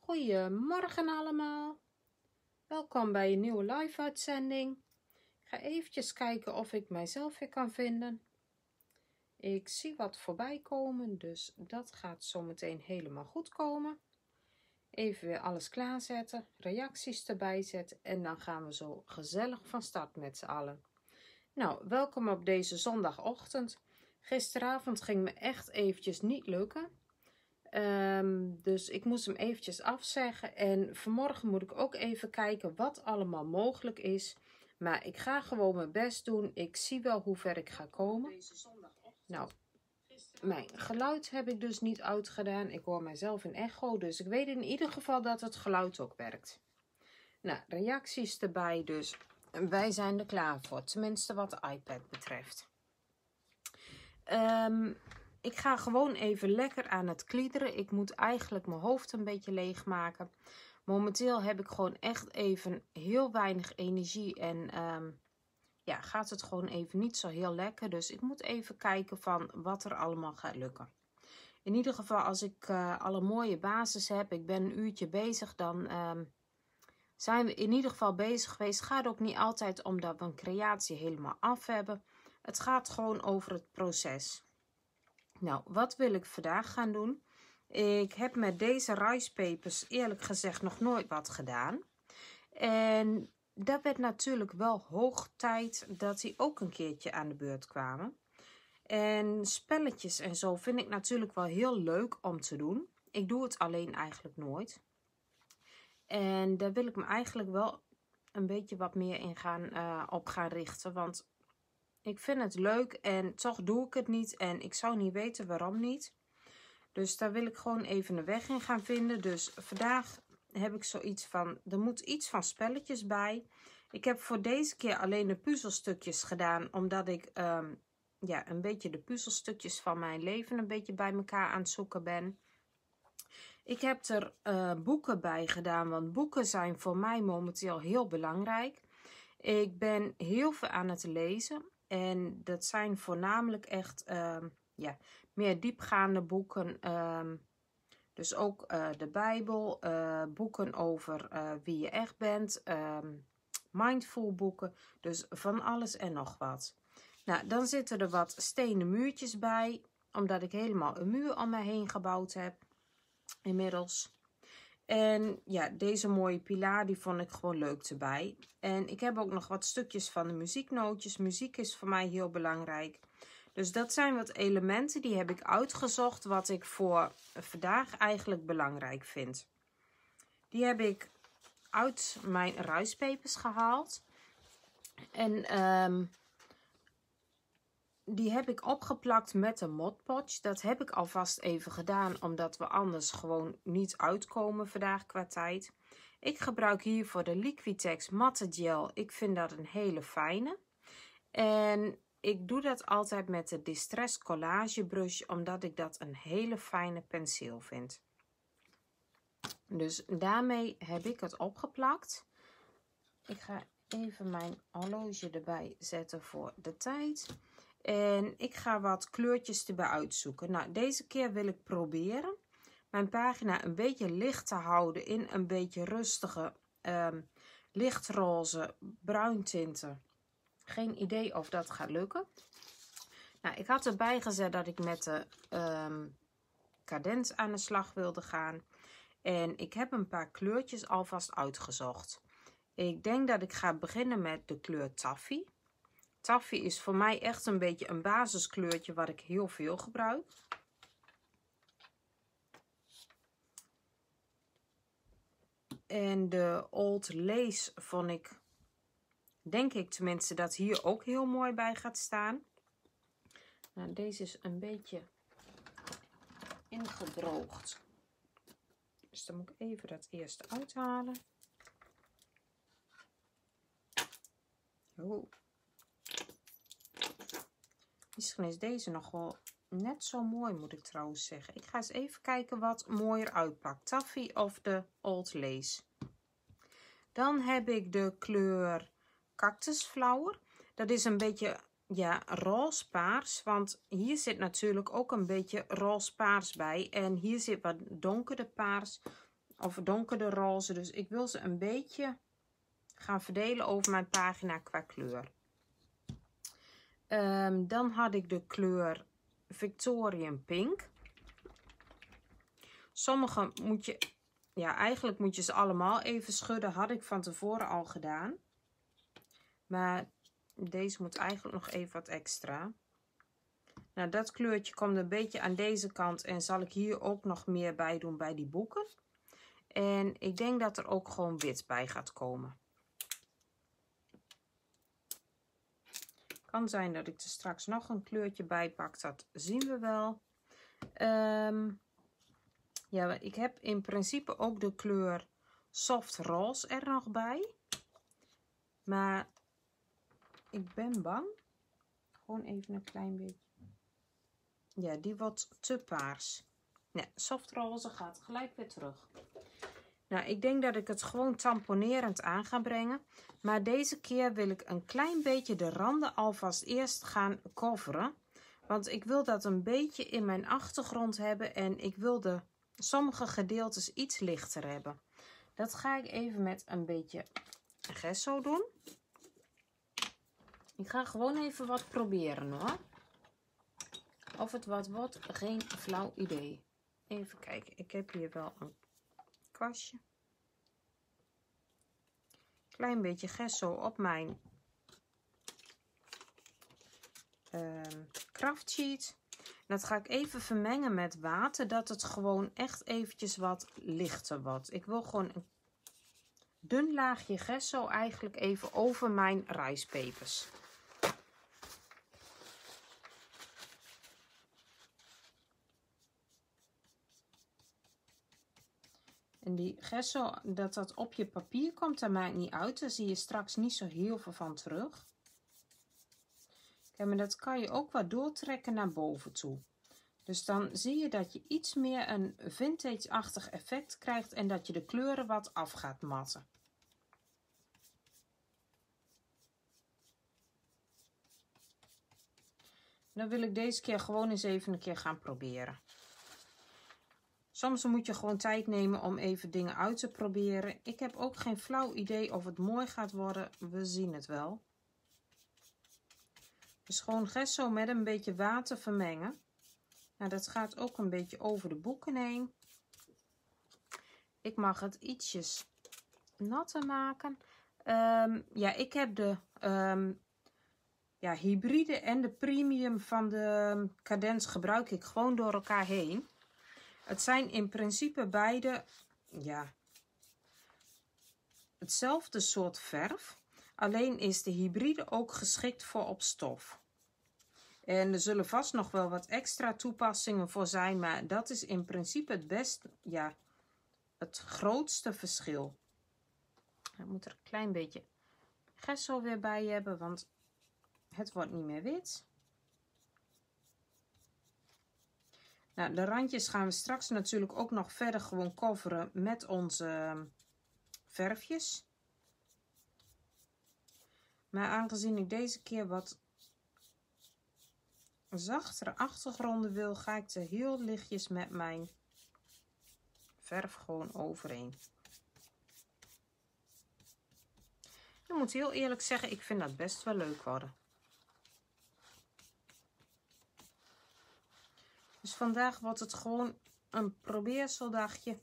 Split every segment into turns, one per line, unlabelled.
Goedemorgen allemaal. Welkom bij een nieuwe live uitzending. Ik ga eventjes kijken of ik mijzelf weer kan vinden. Ik zie wat voorbij komen, dus dat gaat zo meteen helemaal goed komen. Even weer alles klaarzetten, reacties erbij zetten en dan gaan we zo gezellig van start met z'n allen. Nou, welkom op deze zondagochtend. Gisteravond ging me echt eventjes niet lukken. Dus ik moest hem eventjes afzeggen en vanmorgen moet ik ook even kijken wat allemaal mogelijk is. Maar ik ga gewoon mijn best doen. Ik zie wel hoe ver ik ga komen. Nou, mijn geluid heb ik dus niet uitgedaan. Ik hoor mijzelf in echo, dus ik weet in ieder geval dat het geluid ook werkt. Nou, reacties erbij, dus wij zijn er klaar voor. Tenminste wat de iPad betreft. Ik ga gewoon even lekker aan het kliederen. Ik moet eigenlijk mijn hoofd een beetje leegmaken. Momenteel heb ik gewoon echt even heel weinig energie. En ja, gaat het gewoon even niet zo heel lekker. Dus ik moet even kijken van wat er allemaal gaat lukken. In ieder geval als ik al een mooie basis heb. Ik ben een uurtje bezig. Dan zijn we in ieder geval bezig geweest. Het gaat ook niet altijd omdat we een creatie helemaal af hebben. Het gaat gewoon over het proces. Nou, wat wil ik vandaag gaan doen? Ik heb met deze rijstpepers eerlijk gezegd nog nooit wat gedaan. En dat werd natuurlijk wel hoog tijd dat die ook een keertje aan de beurt kwamen. En spelletjes en zo vind ik natuurlijk wel heel leuk om te doen. Ik doe het alleen eigenlijk nooit. En daar wil ik me eigenlijk wel een beetje wat meer in op gaan richten. Want ik vind het leuk en toch doe ik het niet. En ik zou niet weten waarom niet. Dus daar wil ik gewoon even een weg in gaan vinden. Dus vandaag heb ik zoiets van, er moet iets van spelletjes bij. Ik heb voor deze keer alleen de puzzelstukjes gedaan. Omdat ik ja, een beetje de puzzelstukjes van mijn leven een beetje bij elkaar aan het zoeken ben. Ik heb er boeken bij gedaan. Want boeken zijn voor mij momenteel heel belangrijk. Ik ben heel veel aan het lezen. En dat zijn voornamelijk echt ja, meer diepgaande boeken. Dus ook de Bijbel, boeken over wie je echt bent, mindful boeken. Dus van alles en nog wat. Nou, dan zitten er wat stenen muurtjes bij. Omdat ik helemaal een muur om me heen gebouwd heb. Inmiddels. En ja, deze mooie pilaar die vond ik gewoon leuk erbij. En ik heb ook nog wat stukjes van de muzieknootjes. Muziek is voor mij heel belangrijk. Dus dat zijn wat elementen die heb ik uitgezocht wat ik voor vandaag eigenlijk belangrijk vind. Die heb ik uit mijn rijstpepers gehaald. En die heb ik opgeplakt met een Mod Podge. Dat heb ik alvast even gedaan, omdat we anders gewoon niet uitkomen vandaag qua tijd. Ik gebruik hiervoor de Liquitex Matte Gel. Ik vind dat een hele fijne. En ik doe dat altijd met de Distress Collage Brush, omdat ik dat een hele fijne penseel vind. Dus daarmee heb ik het opgeplakt. Ik ga even mijn horloge erbij zetten voor de tijd. En ik ga wat kleurtjes erbij uitzoeken. Nou, deze keer wil ik proberen mijn pagina een beetje licht te houden in een beetje rustige lichtroze bruin tinten. Geen idee of dat gaat lukken. Nou, ik had erbij gezet dat ik met de cadens aan de slag wilde gaan. En ik heb een paar kleurtjes alvast uitgezocht. Ik denk dat ik ga beginnen met de kleur Taffy. Taffy is voor mij echt een beetje een basiskleurtje wat ik heel veel gebruik. En de Old Lace vond ik, denk ik tenminste, dat hier ook heel mooi bij gaat staan. Nou, deze is een beetje ingedroogd. Dus dan moet ik even dat eerste uithalen. Oh. Misschien is deze nog wel net zo mooi, moet ik trouwens zeggen. Ik ga eens even kijken wat mooier uitpakt. Taffy of de Old Lace. Dan heb ik de kleur Cactus Flower. Dat is een beetje, ja, roze paars. Want hier zit natuurlijk ook een beetje roze paars bij. En hier zit wat donkerder paars. of donkerder roze. Dus ik wil ze een beetje gaan verdelen over mijn pagina qua kleur. Dan had ik de kleur Victorian Pink. Sommige moet je, ja, eigenlijk moet je ze allemaal even schudden. Had ik van tevoren al gedaan. Maar deze moet eigenlijk nog even wat extra. Nou, dat kleurtje komt een beetje aan deze kant. En zal ik hier ook nog meer bij doen bij die boeken. En ik denk dat er ook gewoon wit bij gaat komen. Kan zijn dat ik er straks nog een kleurtje bij pak. Dat zien we wel. Ja, ik heb in principe ook de kleur soft roze er nog bij. Maar ik ben bang. Gewoon even een klein beetje. Ja, die wordt te paars. Nee, soft roze gaat gelijk weer terug. Nou, ik denk dat ik het gewoon tamponerend aan ga brengen. Maar deze keer wil ik een klein beetje de randen alvast eerst gaan coveren. Want ik wil dat een beetje in mijn achtergrond hebben. En ik wil de sommige gedeeltes iets lichter hebben. Dat ga ik even met een beetje gesso doen. Ik ga gewoon even wat proberen hoor. Of het wat wordt, geen flauw idee. Even kijken, ik heb hier wel een kwastje. Klein beetje gesso op mijn craftsheet. Dat ga ik even vermengen met water, dat het gewoon echt eventjes wat lichter wordt. Ik wil gewoon een dun laagje gesso eigenlijk even over mijn rijstpepers. En die gesso, dat op je papier komt, dat maakt niet uit. Daar zie je straks niet zo heel veel van terug. Kijk, maar dat kan je ook wat doortrekken naar boven toe. Dus dan zie je dat je iets meer een vintage-achtig effect krijgt en dat je de kleuren wat af gaat matten. Dan wil ik deze keer gewoon eens even een keer gaan proberen. Soms moet je gewoon tijd nemen om even dingen uit te proberen. Ik heb ook geen flauw idee of het mooi gaat worden. We zien het wel. Dus gewoon gesso met een beetje water vermengen. Nou, dat gaat ook een beetje over de boeken heen. Ik mag het ietsjes natter maken. Ja, ik heb de hybride en de premium van de Cadence gebruik ik gewoon door elkaar heen. Het zijn in principe beide hetzelfde soort verf. Alleen is de hybride ook geschikt voor op stof. En er zullen vast nog wel wat extra toepassingen voor zijn. Maar dat is in principe het grootste verschil. Ik moet er een klein beetje gesso weer bij hebben. Want het wordt niet meer wit. Nou, de randjes gaan we straks natuurlijk ook nog verder gewoon coveren met onze verfjes. Maar aangezien ik deze keer wat zachtere achtergronden wil, ga ik er heel lichtjes met mijn verf gewoon overheen. Ik moet heel eerlijk zeggen, ik vind dat best wel leuk worden. Dus vandaag wordt het gewoon een probeerseldagje.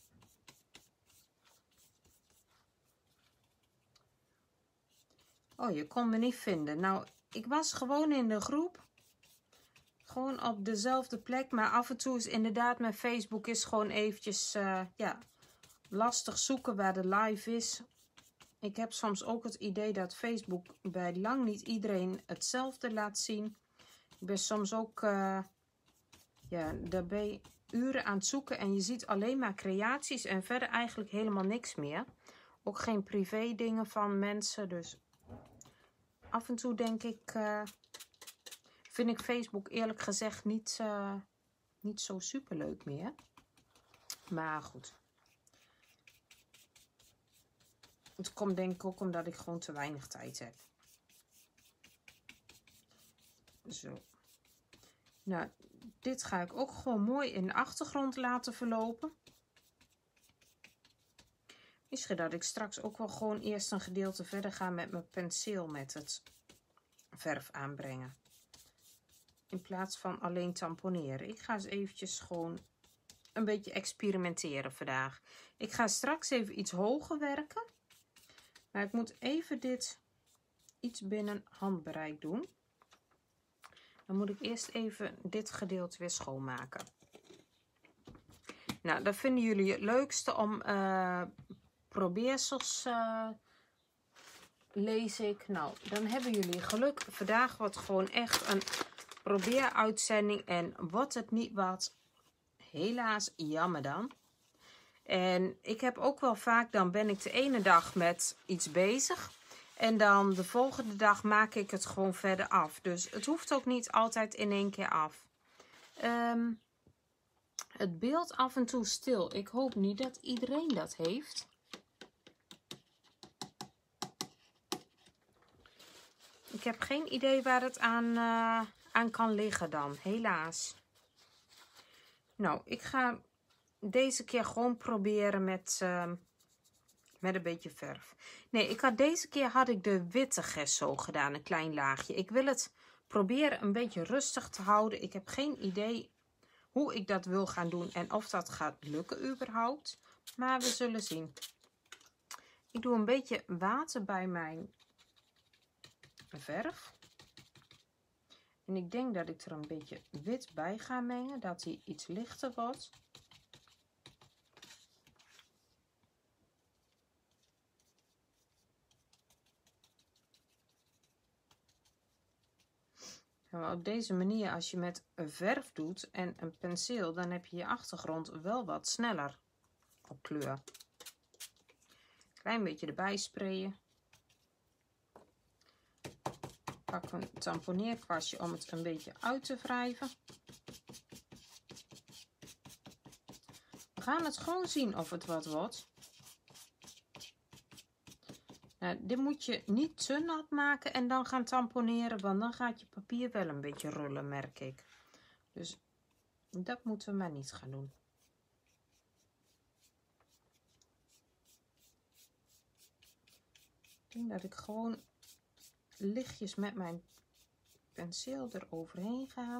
Oh, je kon me niet vinden. Nou, ik was gewoon in de groep. Gewoon op dezelfde plek. Maar af en toe is inderdaad mijn Facebook is gewoon eventjes lastig zoeken waar de live is. Ik heb soms ook het idee dat Facebook bij lang niet iedereen hetzelfde laat zien. Ik ben soms ook daar ben je uren aan het zoeken en je ziet alleen maar creaties en verder eigenlijk helemaal niks meer. Ook geen privé dingen van mensen. Dus af en toe denk ik, vind ik Facebook eerlijk gezegd niet zo super leuk meer. Maar goed. Het komt denk ik ook omdat ik gewoon te weinig tijd heb. Zo. Nou, dit ga ik ook gewoon mooi in de achtergrond laten verlopen. Misschien dat ik straks ook wel gewoon eerst een gedeelte verder ga met mijn penseel met het verf aanbrengen. In plaats van alleen tamponeren. Ik ga eens eventjes gewoon een beetje experimenteren vandaag. Ik ga straks even iets hoger werken. Maar ik moet even dit iets binnen handbereik doen. Dan moet ik eerst even dit gedeelte weer schoonmaken. Nou, dat vinden jullie het leukste om probeersels, lees ik. Nou, dan hebben jullie geluk. Vandaag wordt gewoon echt een probeeruitzending. En wordt het niet wat, helaas, jammer dan. En ik heb ook wel vaak, dan ben ik de ene dag met iets bezig. En dan de volgende dag maak ik het gewoon verder af. Dus het hoeft ook niet altijd in één keer af. Het beeld af en toe stil. Ik hoop niet dat iedereen dat heeft. Ik heb geen idee waar het aan kan liggen dan, helaas. Nou, ik ga deze keer gewoon proberen met een beetje verf. Nee, deze keer had ik de witte gesso gedaan, een klein laagje. Ik wil het proberen een beetje rustig te houden. Ik heb geen idee hoe ik dat wil gaan doen en of dat gaat lukken überhaupt. Maar we zullen zien. Ik doe een beetje water bij mijn verf. En ik denk dat ik er een beetje wit bij ga mengen, dat hij iets lichter wordt. En op deze manier, als je met verf doet en een penseel, dan heb je je achtergrond wel wat sneller op kleur. Klein beetje erbij sprayen. Pak een tamponeerkwastje om het een beetje uit te wrijven. We gaan het gewoon zien of het wat wordt. Nou, dit moet je niet te nat maken en dan gaan tamponeren, want dan gaat je papier wel een beetje rollen, merk ik. Dus dat moeten we maar niet gaan doen. Ik denk dat ik gewoon lichtjes met mijn penseel eroverheen ga.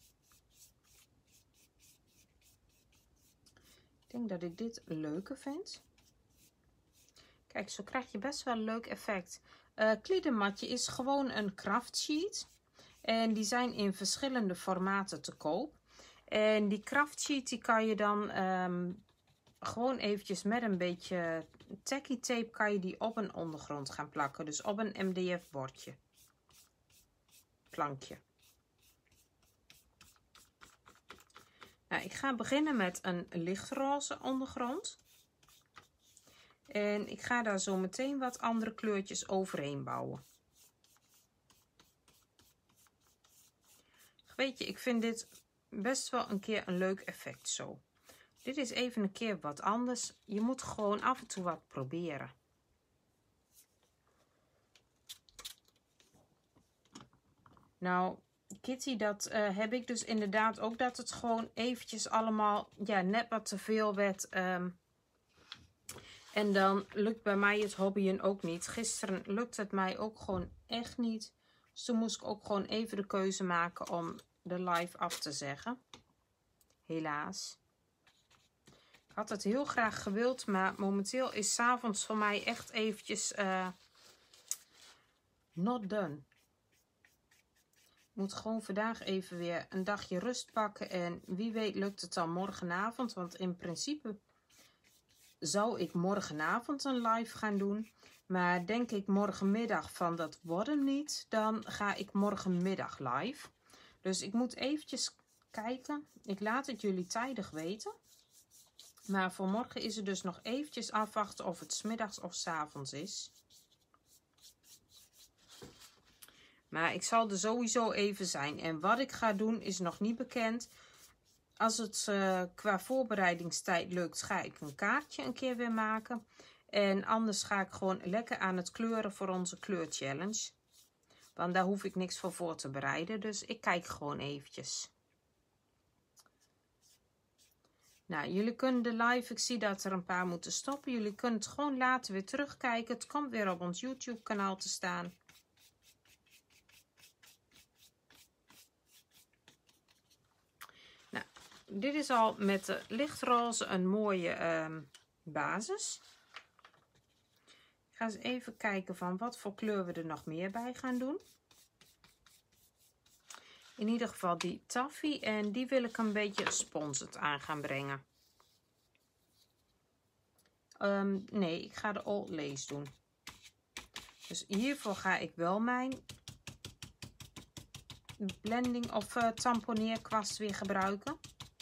Ik denk dat ik dit leuker vind. Kijk, zo krijg je best wel een leuk effect. Kliedermatje is gewoon een craftsheet. En die zijn in verschillende formaten te koop. En die craftsheet die kan je dan gewoon eventjes met een beetje tacky tape kan je die op een ondergrond gaan plakken. Dus op een MDF bordje. Plankje. Nou, ik ga beginnen met een lichtroze ondergrond. En ik ga daar zo meteen wat andere kleurtjes overheen bouwen. Weet je, ik vind dit best wel een keer een leuk effect zo. Dit is even een keer wat anders. Je moet gewoon af en toe wat proberen. Nou, Kitty, dat heb ik dus inderdaad ook, dat het gewoon eventjes allemaal, ja, net wat te veel werd. En dan lukt bij mij het hobbyen ook niet. Gisteren lukte het mij ook gewoon echt niet. Dus toen moest ik ook gewoon even de keuze maken om de live af te zeggen. Helaas. Ik had het heel graag gewild, maar momenteel is 's avonds voor mij echt eventjes not done. Ik moet gewoon vandaag even weer een dagje rust pakken. En wie weet lukt het dan morgenavond. Want in principe zou ik morgenavond een live gaan doen. Maar denk ik morgenmiddag van dat wordt hem niet, dan ga ik morgenmiddag live. Dus ik moet eventjes kijken. Ik laat het jullie tijdig weten. Maar voor morgen is het dus nog eventjes afwachten of het 's middags of 's avonds is. Maar ik zal er sowieso even zijn. En wat ik ga doen is nog niet bekend. Als het qua voorbereidingstijd lukt, ga ik een kaartje een keer weer maken. En anders ga ik gewoon lekker aan het kleuren voor onze kleurchallenge. Want daar hoef ik niks voor te bereiden. Dus ik kijk gewoon eventjes. Nou, jullie kunnen de live, ik zie dat er een paar moeten stoppen. Jullie kunnen het gewoon later weer terugkijken. Het komt weer op ons YouTube kanaal te staan. Nou, dit is al met de lichtroze een mooie basis. Ik ga eens even kijken van wat voor kleur we er nog meer bij gaan doen. In ieder geval die taffy en die wil ik een beetje sponsord aan gaan brengen. Nee, ik ga de Old Lace doen. Dus hiervoor ga ik wel mijn blending of tamponeerkwast weer gebruiken.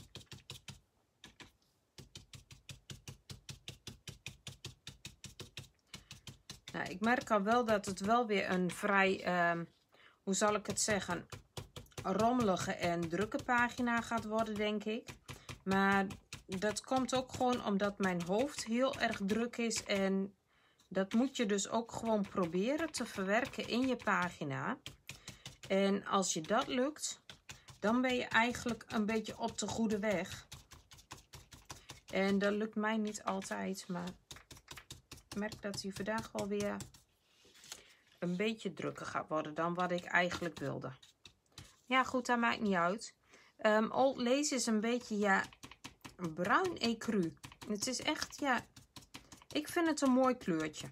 Nou, ik merk al wel dat het wel weer een vrij, hoe zal ik het zeggen, rommelige en drukke pagina gaat worden, denk ik. Maar dat komt ook gewoon omdat mijn hoofd heel erg druk is. En dat moet je dus ook gewoon proberen te verwerken in je pagina. En als je dat lukt, dan ben je eigenlijk een beetje op de goede weg. En dat lukt mij niet altijd, maar ik merk dat hij vandaag wel weer een beetje drukker gaat worden dan wat ik eigenlijk wilde. Ja, goed, dat maakt niet uit. Old Lace is een beetje, ja, bruin ecru. Het is echt, ja, ik vind het een mooi kleurtje.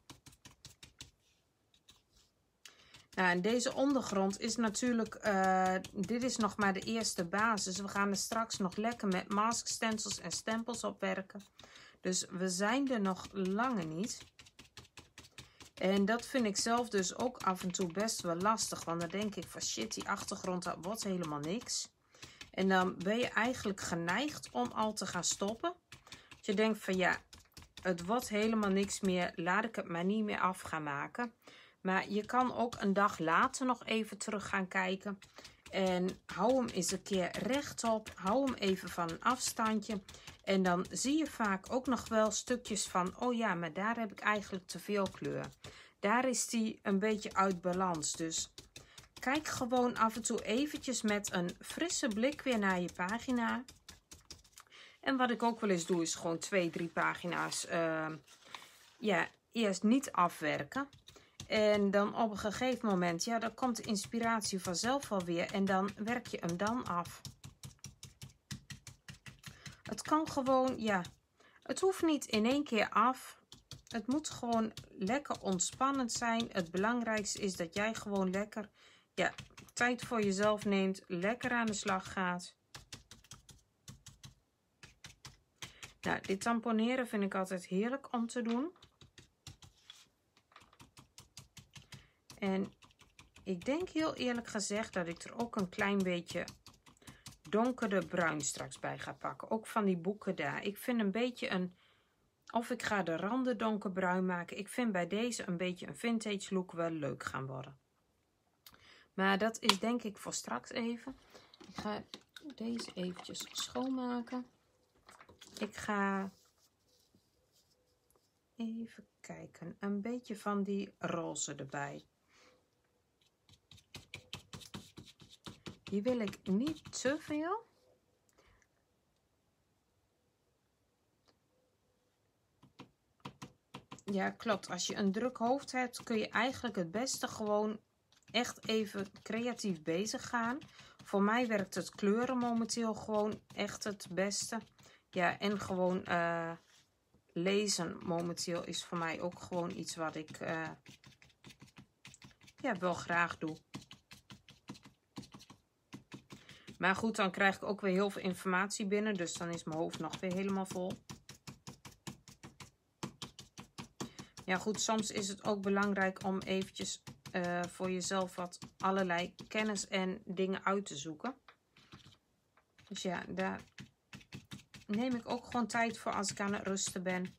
Nou, en deze ondergrond is natuurlijk, dit is nog maar de eerste basis. We gaan er straks nog lekker met mask stencils en stempels op werken. Dus we zijn er nog lange niet. En dat vind ik zelf dus ook af en toe best wel lastig. Want dan denk ik van shit, die achtergrond, dat wordt helemaal niks. En dan ben je eigenlijk geneigd om al te gaan stoppen. Dat je denkt van ja, het wordt helemaal niks meer. Laat ik het maar niet meer af gaan maken. Maar je kan ook een dag later nog even terug gaan kijken. En hou hem eens een keer rechtop. Hou hem even van een afstandje. En dan zie je vaak ook nog wel stukjes van, oh ja, maar daar heb ik eigenlijk te veel kleur. Daar is die een beetje uit balans. Dus kijk gewoon af en toe eventjes met een frisse blik weer naar je pagina. En wat ik ook wel eens doe, is gewoon 2-3 pagina's ja, eerst niet afwerken. En dan op een gegeven moment, ja, dan komt de inspiratie vanzelf wel weer. En dan werk je hem dan af. Het kan gewoon, ja, het hoeft niet in één keer af. Het moet gewoon lekker ontspannend zijn. Het belangrijkste is dat jij gewoon lekker, ja, tijd voor jezelf neemt. Lekker aan de slag gaat. Nou, dit tamponeren vind ik altijd heerlijk om te doen. En ik denk heel eerlijk gezegd dat ik er ook een klein beetje donkerder bruin straks bij ga pakken. Ook van die boeken daar. Ik vind een beetje een, of ik ga de randen donkerbruin maken. Ik vind bij deze een beetje een vintage look wel leuk gaan worden. Maar dat is denk ik voor straks even. Ik ga deze eventjes schoonmaken. Ik ga even kijken. Een beetje van die roze erbij. Die wil ik niet te veel. Ja, klopt. Als je een druk hoofd hebt, kun je eigenlijk het beste gewoon echt even creatief bezig gaan. Voor mij werkt het kleuren momenteel gewoon echt het beste. Ja, en gewoon lezen momenteel is voor mij ook gewoon iets wat ik ja, wel graag doe. Maar goed, dan krijg ik ook weer heel veel informatie binnen. Dus dan is mijn hoofd nog weer helemaal vol. Ja goed, soms is het ook belangrijk om eventjes voor jezelf wat allerlei kennis en dingen uit te zoeken. Dus ja, daar neem ik ook gewoon tijd voor als ik aan het rusten ben.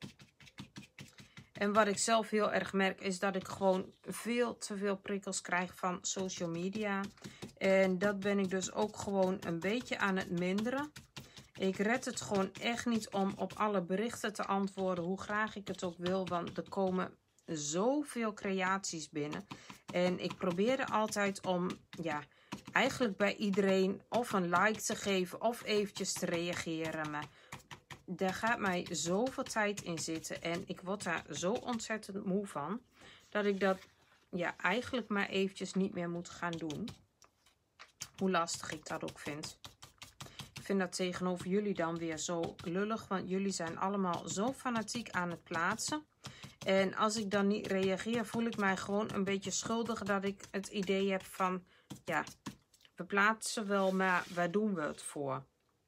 En wat ik zelf heel erg merk is dat ik gewoon veel te veel prikkels krijg van social media. En dat ben ik dus ook gewoon een beetje aan het minderen. Ik red het gewoon echt niet om op alle berichten te antwoorden, hoe graag ik het ook wil. Want er komen zoveel creaties binnen. En ik probeer er altijd om, ja, eigenlijk bij iedereen of een like te geven of eventjes te reageren. Maar daar gaat mij zoveel tijd in zitten. En ik word daar zo ontzettend moe van. Dat ik dat ja, eigenlijk maar eventjes niet meer moet gaan doen. Hoe lastig ik dat ook vind. Ik vind dat tegenover jullie dan weer zo lullig. Want jullie zijn allemaal zo fanatiek aan het plaatsen. En als ik dan niet reageer, voel ik mij gewoon een beetje schuldig. Dat ik het idee heb van, ja, we plaatsen wel, maar waar doen we het voor?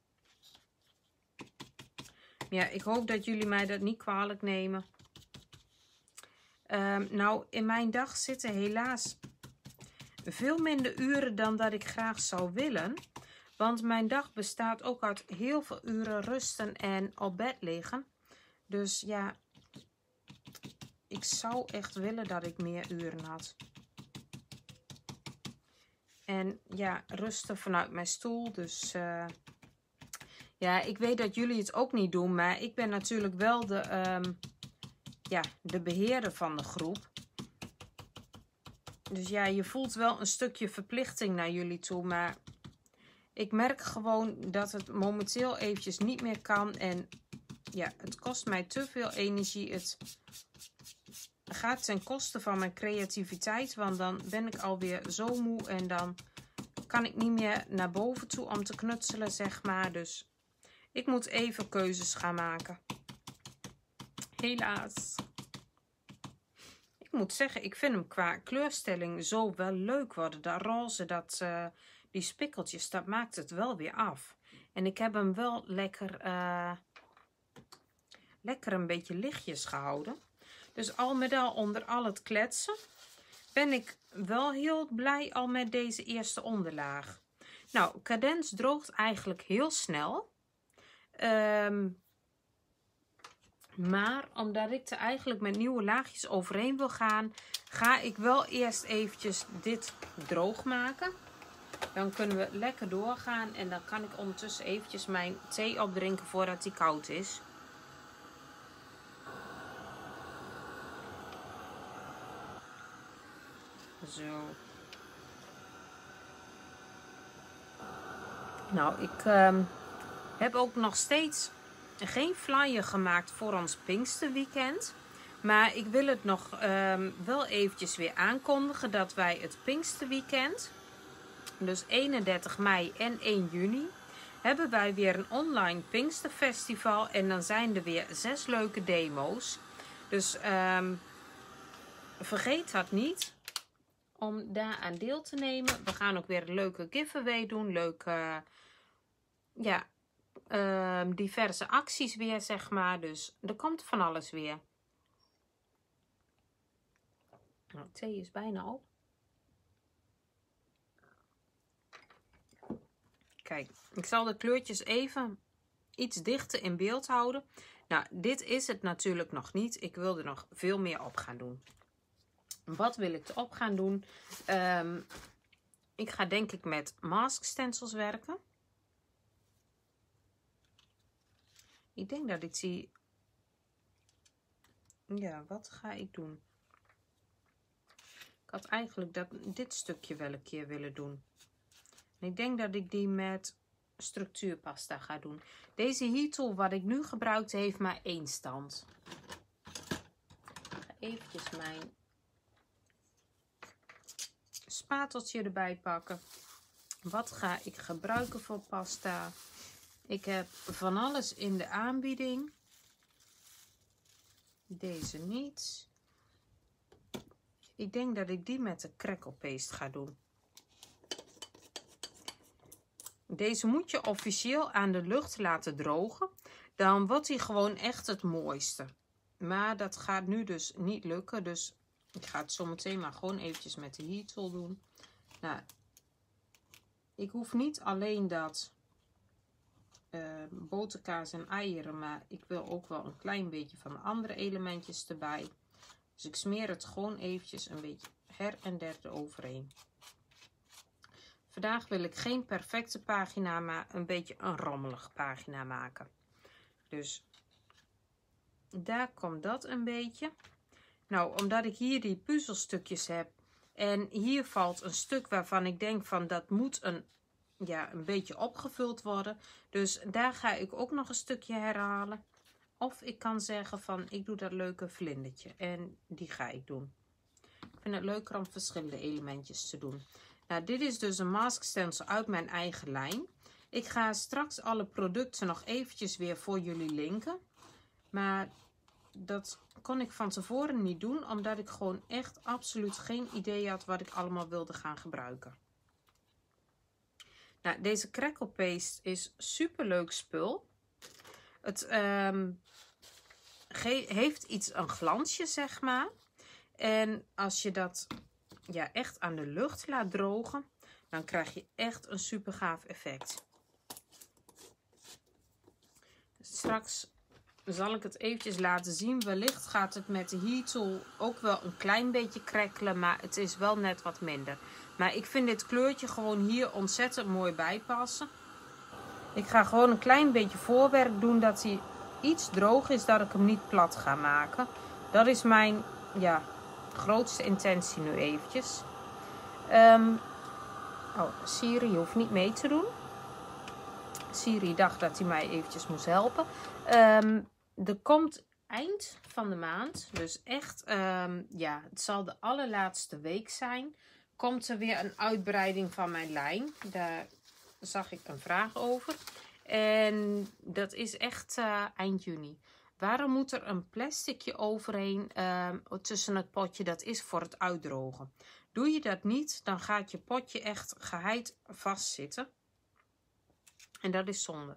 Ja, ik hoop dat jullie mij dat niet kwalijk nemen. Nou, in mijn dag zitten helaas veel minder uren dan dat ik graag zou willen. Want mijn dag bestaat ook uit heel veel uren rusten en op bed liggen. Dus ja, ik zou echt willen dat ik meer uren had. En ja, rusten vanuit mijn stoel. Dus ja, ik weet dat jullie het ook niet doen. Maar ik ben natuurlijk wel de beheerder van de groep. Dus ja, je voelt wel een stukje verplichting naar jullie toe. Maar ik merk gewoon dat het momenteel eventjes niet meer kan. En ja, het kost mij te veel energie. Het gaat ten koste van mijn creativiteit. Want dan ben ik alweer zo moe. En dan kan ik niet meer naar boven toe om te knutselen, zeg maar. Dus ik moet even keuzes gaan maken. Helaas. Ik moet zeggen, ik vind hem qua kleurstelling zo wel leuk worden. Dat roze, die spikkeltjes, dat maakt het wel weer af. En ik heb hem wel lekker een beetje lichtjes gehouden. Dus al met al, onder al het kletsen, ben ik wel heel blij al met deze eerste onderlaag. Nou, Cadence droogt eigenlijk heel snel. Maar omdat ik er eigenlijk met nieuwe laagjes overheen wil gaan, ga ik wel eerst eventjes dit droog maken. Dan kunnen we lekker doorgaan en dan kan ik ondertussen eventjes mijn thee opdrinken voordat die koud is. Zo. Nou, ik heb ook nog steeds geen flyer gemaakt voor ons Pinksterweekend. Maar ik wil het nog wel eventjes weer aankondigen dat wij het Pinksterweekend, dus 31 mei en 1 juni, hebben wij weer een online Pinksterfestival. En dan zijn er weer 6 leuke demo's. Dus vergeet dat niet om daar aan deel te nemen. We gaan ook weer een leuke giveaway doen. Leuke, diverse acties weer, zeg maar. Dus er komt van alles weer. Nou, thee is bijna op. Kijk, ik zal de kleurtjes even iets dichter in beeld houden. Nou, dit is het natuurlijk nog niet. Ik wil er nog veel meer op gaan doen. Wat wil ik erop gaan doen? Ik ga denk ik met mask stencils werken. Ik denk dat ik zie... Ja, wat ga ik doen? Ik had eigenlijk dit stukje wel een keer willen doen. En ik denk dat ik die met structuurpasta ga doen. Deze heat tool wat ik nu gebruikt heeft maar 1 stand. Ik ga eventjes mijn spateltje erbij pakken. Wat ga ik gebruiken voor pasta? Ik heb van alles in de aanbieding. Deze niet. Ik denk dat ik die met de crackle paste ga doen. Deze moet je officieel aan de lucht laten drogen. Dan wordt hij gewoon echt het mooiste. Maar dat gaat nu dus niet lukken. Dus ik ga het zo meteen maar gewoon eventjes met de heat tool doen. Nou, ik hoef niet alleen dat boterkaas en eieren. Maar ik wil ook wel een klein beetje van de andere elementjes erbij. Dus ik smeer het gewoon eventjes een beetje her en der eroverheen. Vandaag wil ik geen perfecte pagina, maar een beetje een rommelige pagina maken. Dus daar komt dat een beetje. Nou, omdat ik hier die puzzelstukjes heb En hier valt een stuk waarvan ik denk van dat moet een beetje opgevuld worden. Dus daar ga ik ook nog een stukje herhalen. Of ik kan zeggen van ik doe dat leuke vlindertje. En die ga ik doen. Ik vind het leuker om verschillende elementjes te doen. Nou, dit is dus een mask stencil uit mijn eigen lijn. Ik ga straks alle producten nog eventjes weer voor jullie linken. Maar dat kon ik van tevoren niet doen. Omdat ik gewoon echt absoluut geen idee had wat ik allemaal wilde gaan gebruiken. Nou, deze crackle paste is super leuk spul. Het heeft een glansje, zeg maar. En als je dat echt aan de lucht laat drogen, dan krijg je echt een super gaaf effect. Straks zal ik het eventjes laten zien. Wellicht gaat het met de heat tool ook wel een klein beetje krakkelen, maar het is wel net wat minder. Maar ik vind dit kleurtje gewoon hier ontzettend mooi bij passen. Ik ga gewoon een klein beetje voorwerk doen dat hij iets droog is, dat ik hem niet plat ga maken. Dat is mijn grootste intentie nu eventjes. Siri hoeft niet mee te doen. Siri dacht dat hij mij eventjes moest helpen. Er komt eind van de maand, dus echt, het zal de allerlaatste week zijn, komt er weer een uitbreiding van mijn lijn. Daar zag ik een vraag over. En dat is echt eind juni. Waarom moet er een plasticje overheen tussen het potje? Dat is voor het uitdrogen. Doe je dat niet, dan gaat je potje echt geheid vastzitten. En dat is zonde.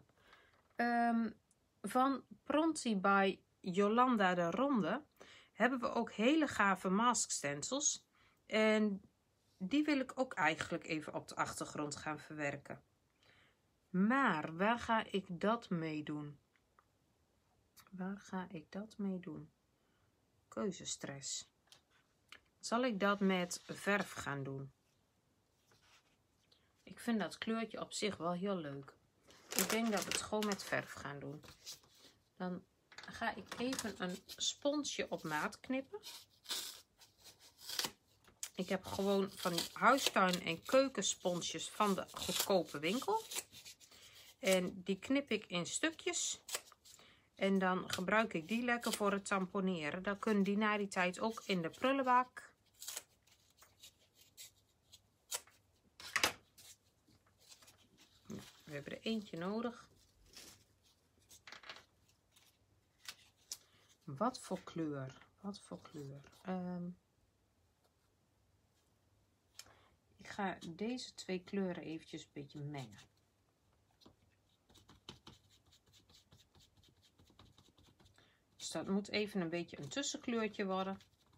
Van Pronti bij Jolanda de Ronde hebben we ook hele gave mask stencils. En die wil ik ook eigenlijk even op de achtergrond gaan verwerken. Maar waar ga ik dat mee doen? Waar ga ik dat mee doen? Keuzestress. Zal ik dat met verf gaan doen? Ik vind dat kleurtje op zich wel heel leuk. Ik denk dat we het gewoon met verf gaan doen. Dan ga ik even een sponsje op maat knippen. Ik heb gewoon van die huistuin- en keukensponsjes van de goedkope winkel. En die knip ik in stukjes. En dan gebruik ik die lekker voor het tamponeren. Dan kunnen die na die tijd ook in de prullenbak. We hebben er eentje nodig. Wat voor kleur? Wat voor kleur? Ik ga deze twee kleuren eventjes een beetje mengen. Dus dat moet even een beetje een tussenkleurtje worden.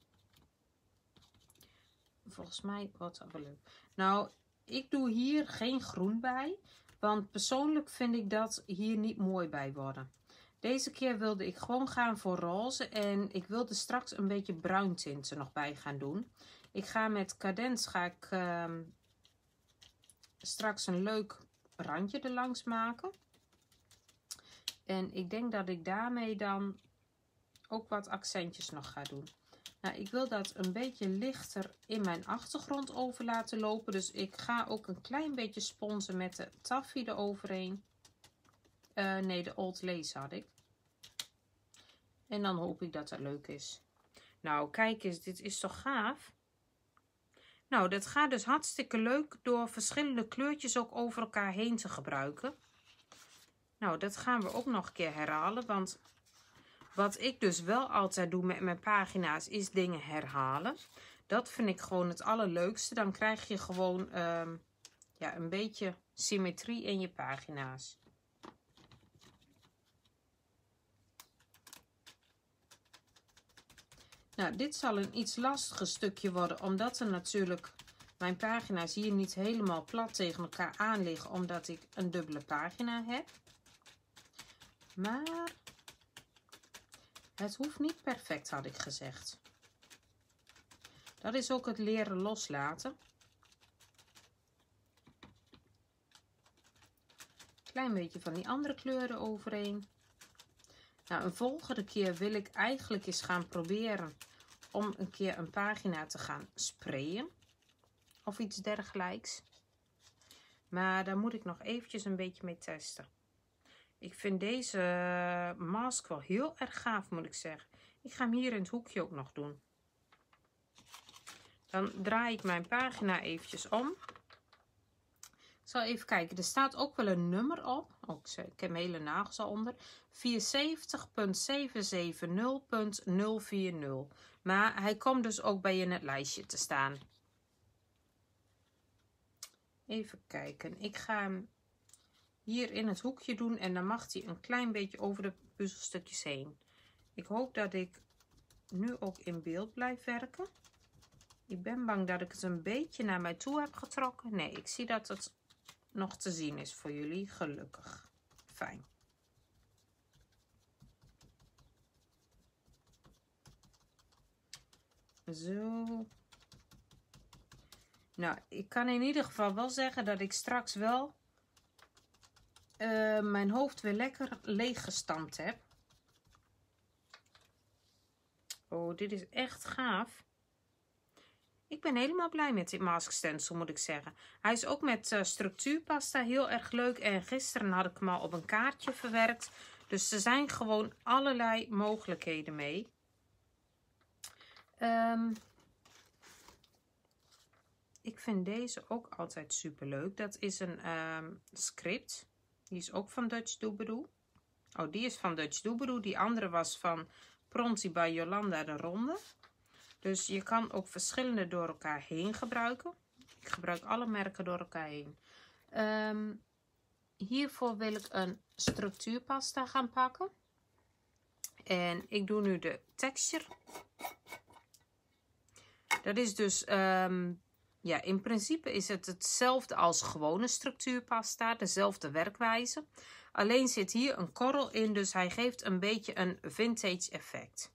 Volgens mij wordt dat wel leuk. Nou, ik doe hier geen groen bij. Want persoonlijk vind ik dat hier niet mooi bij worden. Deze keer wilde ik gewoon gaan voor roze. En ik wilde straks een beetje bruin tinten nog bij gaan doen. Ik ga met Cadence straks een leuk randje erlangs maken. En ik denk dat ik daarmee dan ook wat accentjes nog ga doen. Nou, ik wil dat een beetje lichter in mijn achtergrond over laten lopen. Dus ik ga ook een klein beetje sponsen met de taffy eroverheen. Nee, de Old Lace had ik. En dan hoop ik dat het leuk is. Nou, kijk eens, dit is toch gaaf? Nou, dat gaat dus hartstikke leuk door verschillende kleurtjes ook over elkaar heen te gebruiken. Nou, dat gaan we ook nog een keer herhalen, want wat ik dus wel altijd doe met mijn pagina's is dingen herhalen. Dat vind ik gewoon het allerleukste. Dan krijg je gewoon een beetje symmetrie in je pagina's. Nou, dit zal een iets lastiger stukje worden, omdat er natuurlijk mijn pagina's hier niet helemaal plat tegen elkaar aan liggen, omdat ik een dubbele pagina heb. Maar het hoeft niet perfect, had ik gezegd. Dat is ook het leren loslaten. Klein beetje van die andere kleuren overheen. Nou, een volgende keer wil ik eigenlijk eens gaan proberen om een keer een pagina te gaan sprayen. of iets dergelijks. Maar daar moet ik nog eventjes een beetje mee testen. Ik vind deze mask wel heel erg gaaf, moet ik zeggen. Ik ga hem hier in het hoekje ook nog doen. Dan draai ik mijn pagina eventjes om. Ik zal even kijken. Er staat ook wel een nummer op. Oh, ik heb mijn hele nagels al onder. 74.770.040. Maar hij komt dus ook bij je in het lijstje te staan. Even kijken. Ik ga hem hier in het hoekje doen. En dan mag hij een klein beetje over de puzzelstukjes heen. Ik hoop dat ik nu ook in beeld blijf werken. Ik ben bang dat ik het een beetje naar mij toe heb getrokken. Nee, ik zie dat het nog te zien is voor jullie. Gelukkig. Fijn. Zo. Nou, ik kan in ieder geval wel zeggen dat ik straks wel mijn hoofd weer lekker leeg gestampt heb. Oh, dit is echt gaaf. Ik ben helemaal blij met dit mask stencil, moet ik zeggen. Hij is ook met structuurpasta heel erg leuk. En gisteren had ik hem al op een kaartje verwerkt. Dus er zijn gewoon allerlei mogelijkheden mee. Ik vind deze ook altijd super leuk. Dat is een script. Die is ook van Dutch Doobadoo. Oh, die is van Dutch Doobadoo. Die andere was van Pronti bij Jolanda de Ronde. Dus je kan ook verschillende door elkaar heen gebruiken. Ik gebruik alle merken door elkaar heen. Hiervoor wil ik een structuurpasta gaan pakken. En ik doe nu de texture. Dat is dus, ja, in principe is het hetzelfde als gewone structuurpasta. Dezelfde werkwijze. Alleen zit hier een korrel in, dus hij geeft een beetje een vintage effect.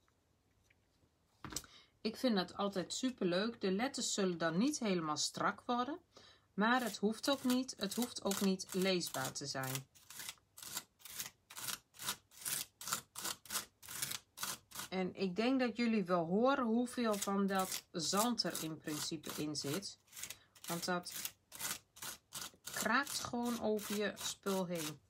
Ik vind dat altijd super leuk. De letters zullen dan niet helemaal strak worden. Maar het hoeft ook niet. Het hoeft ook niet leesbaar te zijn. En ik denk dat jullie wel horen hoeveel van dat zand er in principe in zit. Want dat kraakt gewoon over je spul heen.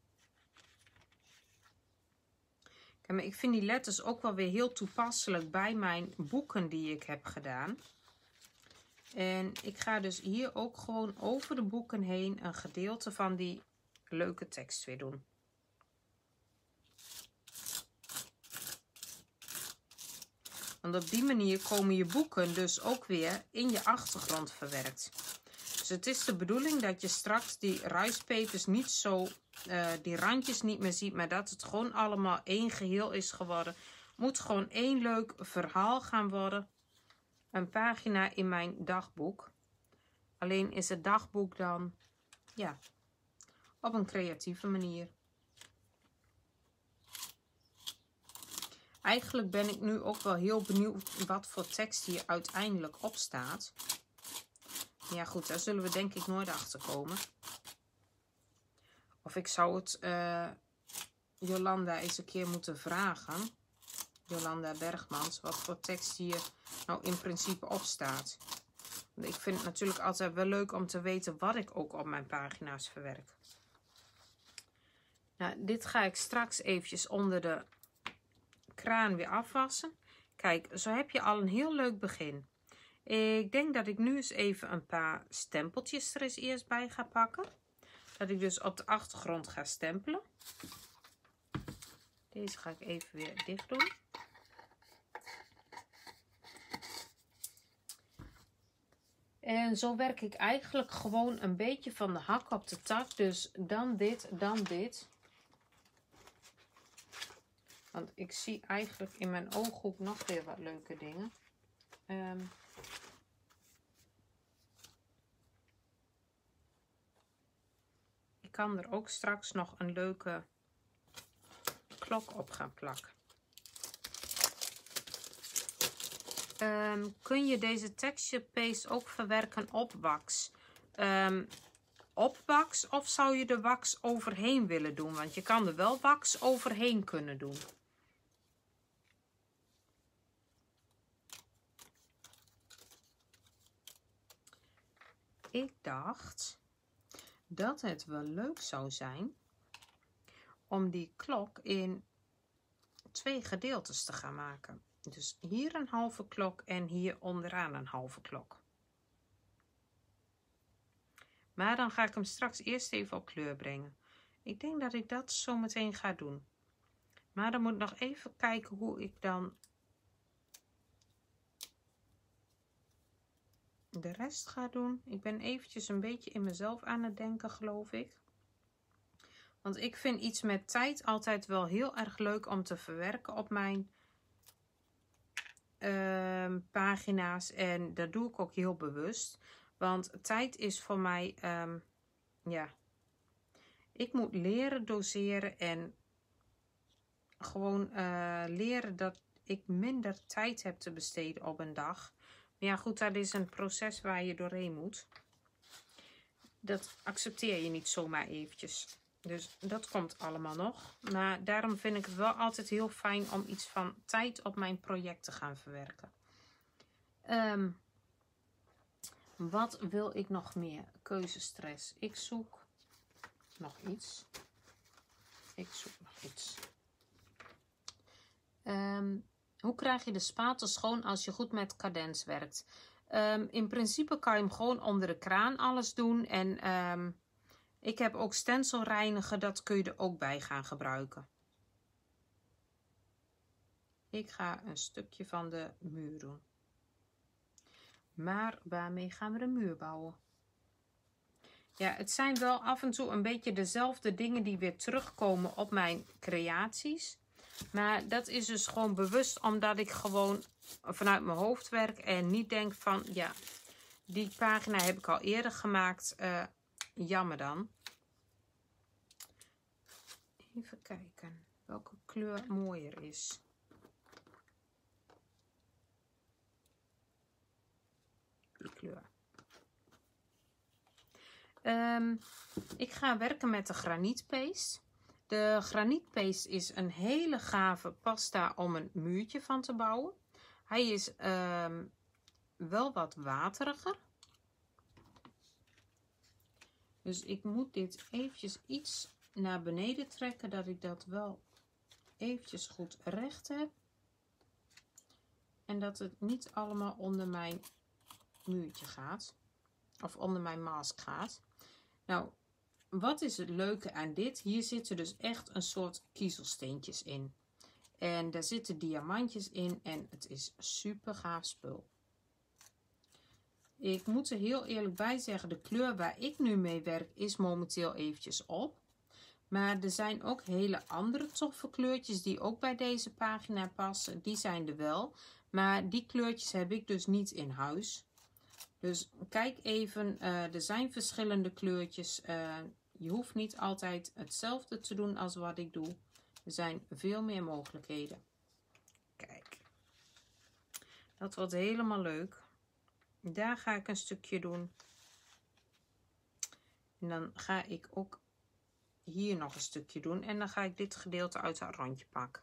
Maar ik vind die letters ook wel weer heel toepasselijk bij mijn boeken die ik heb gedaan. En ik ga dus hier ook gewoon over de boeken heen een gedeelte van die leuke tekst weer doen. Want op die manier komen je boeken dus ook weer in je achtergrond verwerkt. Dus het is de bedoeling dat je straks die rijstpepers niet zo, die randjes niet meer ziet, maar dat het gewoon allemaal één geheel is geworden. Moet gewoon één leuk verhaal gaan worden. Een pagina in mijn dagboek. Alleen is het dagboek dan, ja, op een creatieve manier. Eigenlijk ben ik nu ook wel heel benieuwd wat voor tekst hier uiteindelijk op staat. Ja goed, daar zullen we denk ik nooit achter komen. Of ik zou het Jolanda eens een keer moeten vragen. Jolanda Bergmans, wat voor tekst hier nou in principe op staat. Want ik vind het natuurlijk altijd wel leuk om te weten wat ik ook op mijn pagina's verwerk. Nou, dit ga ik straks eventjes onder de kraan weer afwassen. Kijk, zo heb je al een heel leuk begin. Ik denk dat ik nu eens even een paar stempeltjes er eens eerst bij ga pakken. Dat ik dus op de achtergrond ga stempelen. Deze ga ik even weer dicht doen. En zo werk ik eigenlijk gewoon een beetje van de hak op de tak. Dus dan dit, dan dit. Want ik zie eigenlijk in mijn ooghoek nog weer wat leuke dingen. Ik kan er ook straks nog een leuke klok op gaan plakken. Kun je deze texture paste ook verwerken op wax? Op wax of zou je er wax overheen willen doen? Want je kan er wel wax overheen kunnen doen. ik dacht dat het wel leuk zou zijn om die klok in 2 gedeeltes te gaan maken. Dus hier een halve klok en hier onderaan een halve klok. Maar dan ga ik hem straks eerst even op kleur brengen. Ik denk dat ik dat zo meteen ga doen. Maar dan moet ik nog even kijken hoe ik dan de rest ga doen. Ik ben eventjes een beetje in mezelf aan het denken, geloof ik. Want ik vind iets met tijd altijd wel heel erg leuk om te verwerken op mijn pagina's. En dat doe ik ook heel bewust. Want tijd is voor mij, ja, ik moet leren doseren en gewoon leren dat ik minder tijd heb te besteden op een dag. Maar ja, goed, dat is een proces waar je doorheen moet. Dat accepteer je niet zomaar eventjes. Dus dat komt allemaal nog. Maar daarom vind ik het wel altijd heel fijn om iets van tijd op mijn project te gaan verwerken. Wat wil ik nog meer? Keuzestress. Ik zoek nog iets. Hoe krijg je de spatel schoon als je goed met cadens werkt? In principe kan je hem gewoon onder de kraan alles doen. En ik heb ook stencilreiniger, dat kun je er ook bij gaan gebruiken. Ik ga een stukje van de muur doen. Maar waarmee gaan we de muur bouwen? Ja, het zijn wel af en toe een beetje dezelfde dingen die weer terugkomen op mijn creaties. Maar dat is dus gewoon bewust omdat ik gewoon vanuit mijn hoofd werk en niet denk van, ja, die pagina heb ik al eerder gemaakt. Jammer dan. Even kijken welke kleur mooier is. Die kleur. Ik ga werken met de granietpaste. De granietpaste is een hele gave pasta om een muurtje van te bouwen. Hij is wel wat wateriger. Dus ik moet dit eventjes iets naar beneden trekken, dat ik dat wel eventjes goed recht heb. En dat het niet allemaal onder mijn muurtje gaat. Of onder mijn mask gaat. Nou, wat is het leuke aan dit? Hier zitten dus echt een soort kiezelsteentjes in. En daar zitten diamantjes in en het is super gaaf spul. Ik moet er heel eerlijk bij zeggen, de kleur waar ik nu mee werk is momenteel eventjes op. Maar er zijn ook hele andere toffe kleurtjes die ook bij deze pagina passen. Die zijn er wel. Maar die kleurtjes heb ik dus niet in huis. Dus kijk even, er zijn verschillende kleurtjes. Je hoeft niet altijd hetzelfde te doen als wat ik doe. Er zijn veel meer mogelijkheden. Kijk. Dat wordt helemaal leuk. Daar ga ik een stukje doen. En dan ga ik ook hier nog een stukje doen. En dan ga ik dit gedeelte uit het randje pakken.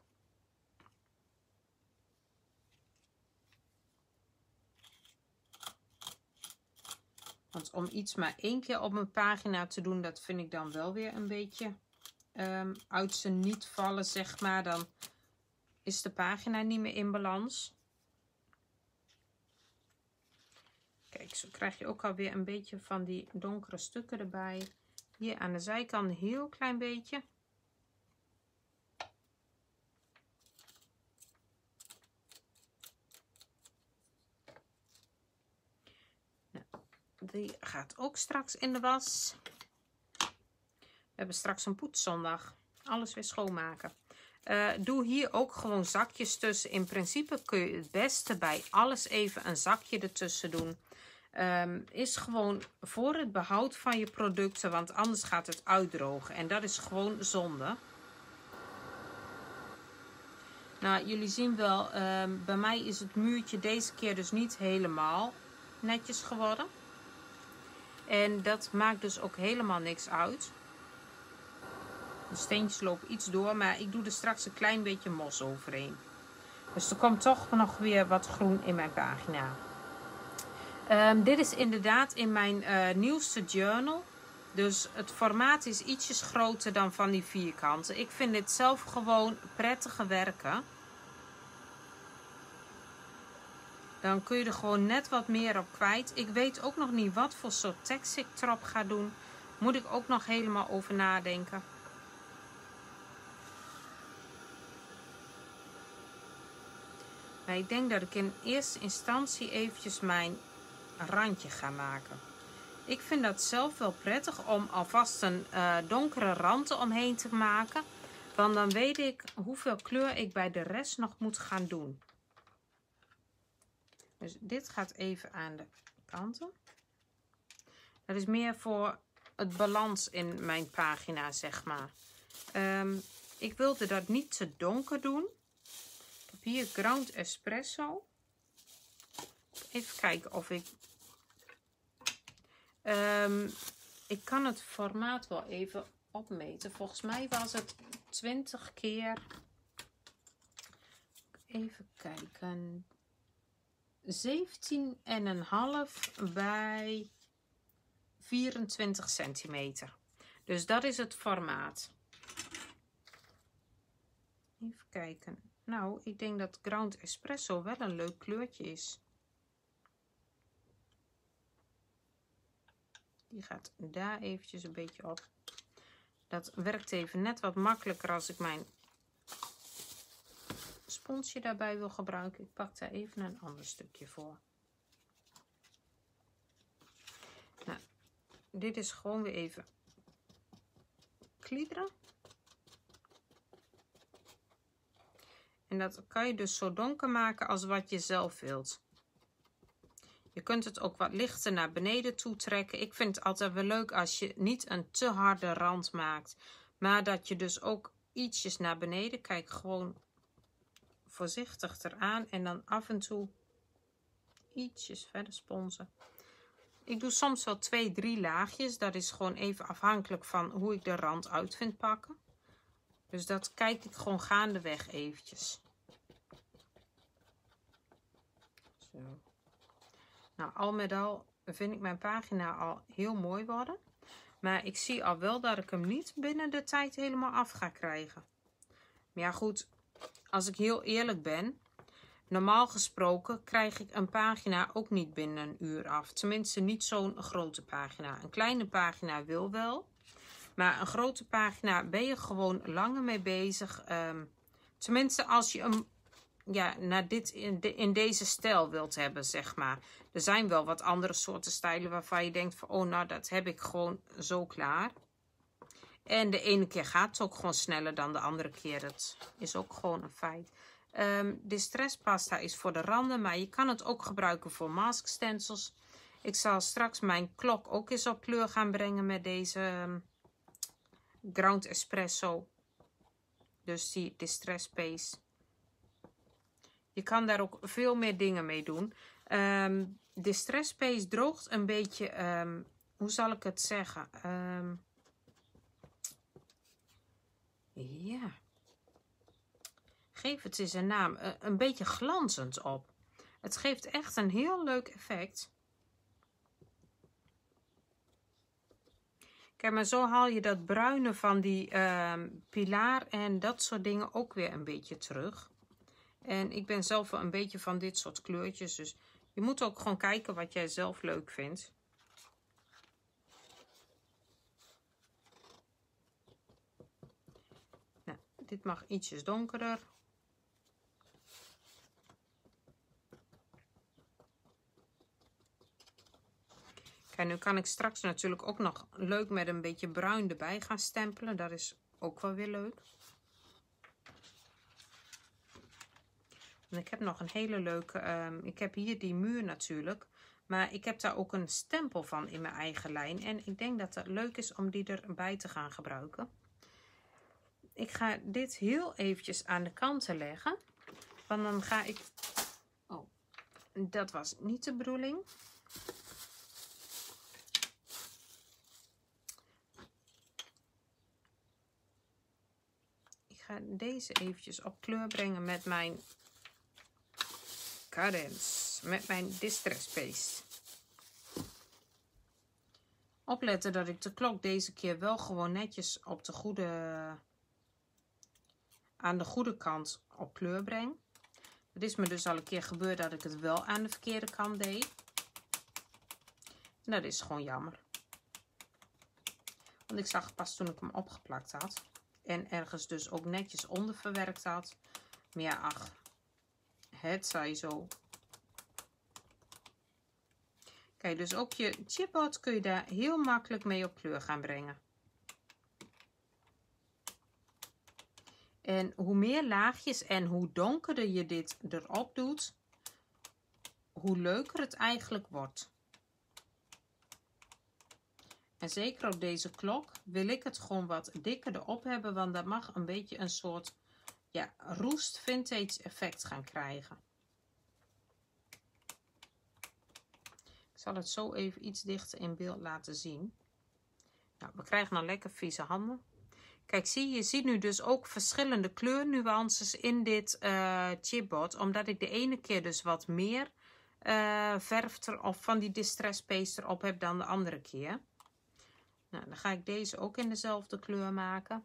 Want om iets maar 1 keer op mijn pagina te doen, dat vind ik dan wel weer een beetje uit zijn niet vallen, zeg maar. Dan is de pagina niet meer in balans. Kijk, zo krijg je ook alweer een beetje van die donkere stukken erbij. Hier aan de zijkant een heel klein beetje. Die gaat ook straks in de was. We hebben straks een poetszondag. Alles weer schoonmaken. Doe hier ook gewoon zakjes tussen. In principe kun je het beste bij alles even een zakje ertussen doen. Is gewoon voor het behoud van je producten. Want anders gaat het uitdrogen. En dat is gewoon zonde. Nou, jullie zien wel. Bij mij is het muurtje deze keer dus niet helemaal netjes geworden. En dat maakt dus ook helemaal niks uit. De steentjes lopen iets door, maar ik doe er straks een klein beetje mos overheen. Dus er komt toch nog weer wat groen in mijn pagina. Dit is inderdaad in mijn nieuwste journal. Dus het formaat is ietsjes groter dan van die vierkanten. Ik vind dit zelf gewoon prettige werken. Dan kun je er gewoon net wat meer op kwijt. Ik weet ook nog niet wat voor soort tekst ik erop ga doen. Moet ik ook nog helemaal over nadenken. Maar ik denk dat ik in eerste instantie eventjes mijn randje ga maken. Ik vind dat zelf wel prettig om alvast een donkere rand omheen te maken. Want dan weet ik hoeveel kleur ik bij de rest nog moet gaan doen. Dus dit gaat even aan de kanten. Dat is meer voor het balans in mijn pagina, zeg maar. Ik wilde dat niet te donker doen. Ik heb hier Ground Espresso. Even kijken of ik... ik kan het formaat wel even opmeten. Volgens mij was het 20 keer... Even kijken... 17,5 bij 24 centimeter. Dus dat is het formaat. Even kijken. Nou, ik denk dat Ground Espresso wel een leuk kleurtje is. Die gaat daar eventjes een beetje op. Dat werkt even net wat makkelijker als ik mijn sponsje daarbij wil gebruiken. Ik pak daar even een ander stukje voor. Nou, dit is gewoon weer even kliederen. En dat kan je dus zo donker maken als wat je zelf wilt. Je kunt het ook wat lichter naar beneden toe trekken. Ik vind het altijd wel leuk als je niet een te harde rand maakt. Maar dat je dus ook ietsjes naar beneden. Kijk, gewoon voorzichtig eraan. En dan af en toe ietsjes verder sponsen. Ik doe soms wel 2-3 laagjes. Dat is gewoon even afhankelijk van hoe ik de rand uit vind pakken. Dus dat kijk ik gewoon gaandeweg eventjes. Zo. Nou, al met al vind ik mijn pagina al heel mooi worden. Maar ik zie al wel dat ik hem niet binnen de tijd helemaal af ga krijgen. Maar ja goed, als ik heel eerlijk ben. Normaal gesproken krijg ik een pagina ook niet binnen een uur af. Tenminste niet zo'n grote pagina. Een kleine pagina wil wel. Maar een grote pagina ben je gewoon langer mee bezig. Tenminste als je hem naar in deze stijl wilt hebben, zeg maar. Er zijn wel wat andere soorten stijlen waarvan je denkt van, oh nou, dat heb ik gewoon zo klaar. En de ene keer gaat het ook gewoon sneller dan de andere keer. Dat is ook gewoon een feit. Distress pasta is voor de randen, maar je kan het ook gebruiken voor mask stencils. Ik zal straks mijn klok ook eens op kleur gaan brengen met deze Ground Espresso. Dus die Distress Paste. Je kan daar ook veel meer dingen mee doen. Distress Paste droogt een beetje, hoe zal ik het zeggen? Ja. Geef het eens een naam. Een beetje glanzend op. Het geeft echt een heel leuk effect. Kijk, maar zo haal je dat bruine van die pilaar en dat soort dingen ook weer een beetje terug. En ik ben zelf wel een beetje van dit soort kleurtjes. Dus je moet ook gewoon kijken wat jij zelf leuk vindt. Nou, dit mag ietsjes donkerder. Kijk, nu kan ik straks natuurlijk ook nog leuk met een beetje bruin erbij gaan stempelen. Dat is ook wel weer leuk. En ik heb nog een hele leuke, ik heb hier die muur natuurlijk. Maar ik heb daar ook een stempel van in mijn eigen lijn. En ik denk dat het leuk is om die erbij te gaan gebruiken. Ik ga dit heel eventjes aan de kanten leggen. Want dan ga ik... Oh, dat was niet de bedoeling. Ik ga deze eventjes op kleur brengen met mijn Cadence. Met mijn Distress Paste. Opletten dat ik de klok deze keer wel gewoon netjes op de aan de goede kant op kleur breng. Het is me dus al een keer gebeurd dat ik het wel aan de verkeerde kant deed. En dat is gewoon jammer. Want ik zag pas toen ik hem opgeplakt had. En ergens dus ook netjes onder verwerkt had. Maar ja, ach. Het zij zo. Kijk, dus ook je chipboard kun je daar heel makkelijk mee op kleur gaan brengen. En hoe meer laagjes en hoe donkerder je dit erop doet, hoe leuker het eigenlijk wordt. En zeker op deze klok wil ik het gewoon wat dikker erop hebben, want dat mag een beetje een soort roest vintage effect gaan krijgen. Ik zal het zo even iets dichter in beeld laten zien. Nou, we krijgen nou lekker vieze handen. Kijk, je ziet nu dus ook verschillende kleurnuances in dit chipboard. Omdat ik de ene keer dus wat meer verf of van die distress paste erop heb dan de andere keer. Nou, dan ga ik deze ook in dezelfde kleur maken.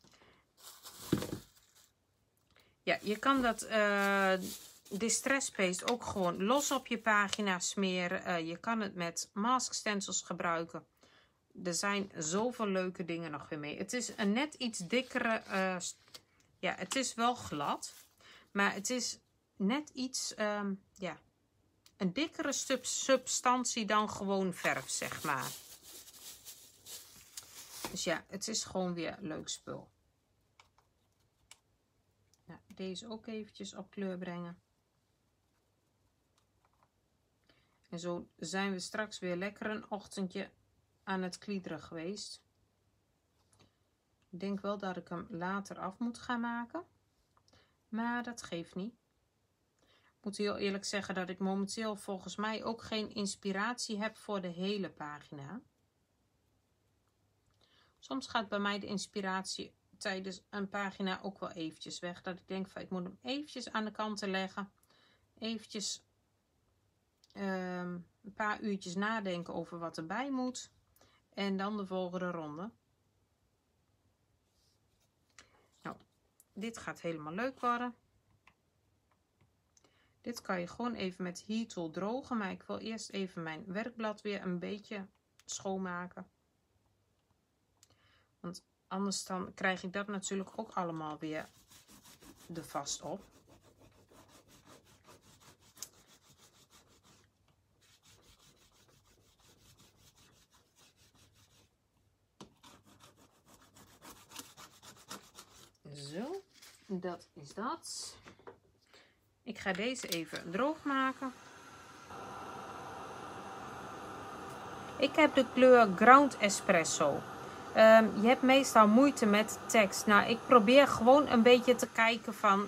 Ja, je kan dat distress paste ook gewoon los op je pagina smeren. Je kan het met mask stencils gebruiken. Er zijn zoveel leuke dingen nog weer mee. Het is een net iets dikkere... ja, het is wel glad. Maar het is net iets... een dikkere substantie dan gewoon verf, zeg maar. Dus ja, het is gewoon weer leuk spul. Ja, deze ook eventjes op kleur brengen. En zo zijn we straks weer lekker een ochtendje aan het kliederen geweest. Ik denk wel dat ik hem later af moet gaan maken. Maar dat geeft niet. Ik moet heel eerlijk zeggen dat ik momenteel volgens mij ook geen inspiratie heb voor de hele pagina. Soms gaat bij mij de inspiratie tijdens een pagina ook wel eventjes weg. Dat ik denk van ik moet hem eventjes aan de kanten leggen. Eventjes een paar uurtjes nadenken over wat erbij moet. En dan de volgende ronde. Nou, dit gaat helemaal leuk worden. Dit kan je gewoon even met Heat Tool drogen. Maar ik wil eerst even mijn werkblad weer een beetje schoonmaken. Want anders dan krijg ik dat natuurlijk ook allemaal weer er vast op. Zo, dat is dat. Ik ga deze even droog maken. Ik heb de kleur Ground Espresso. Je hebt meestal moeite met tekst. Nou, ik probeer gewoon een beetje te kijken van...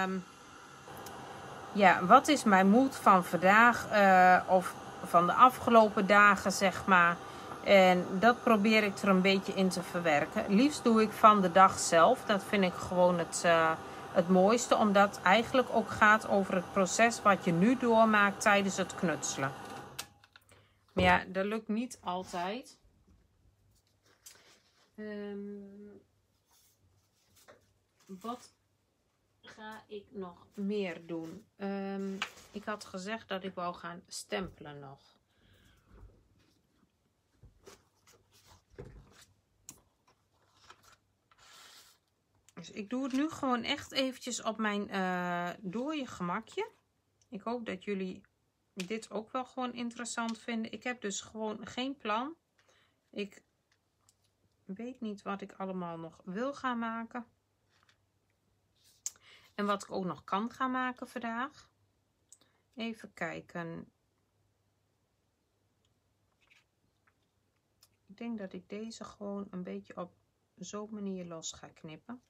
ja, wat is mijn mood van vandaag? Of van de afgelopen dagen, zeg maar. En dat probeer ik er een beetje in te verwerken. Liefst doe ik van de dag zelf. Dat vind ik gewoon het mooiste. Omdat het eigenlijk ook gaat over het proces wat je nu doormaakt tijdens het knutselen. Maar ja, dat lukt niet altijd. Wat ga ik nog meer doen? Ik had gezegd dat ik wou gaan stempelen nog. Dus ik doe het nu gewoon echt eventjes op mijn dooie gemakje. Ik hoop dat jullie dit ook wel gewoon interessant vinden. Ik heb dus gewoon geen plan. Ik weet niet wat ik allemaal nog wil gaan maken. En wat ik ook nog kan gaan maken vandaag. Even kijken. Ik denk dat ik deze gewoon een beetje op zo'n manier los ga knippen.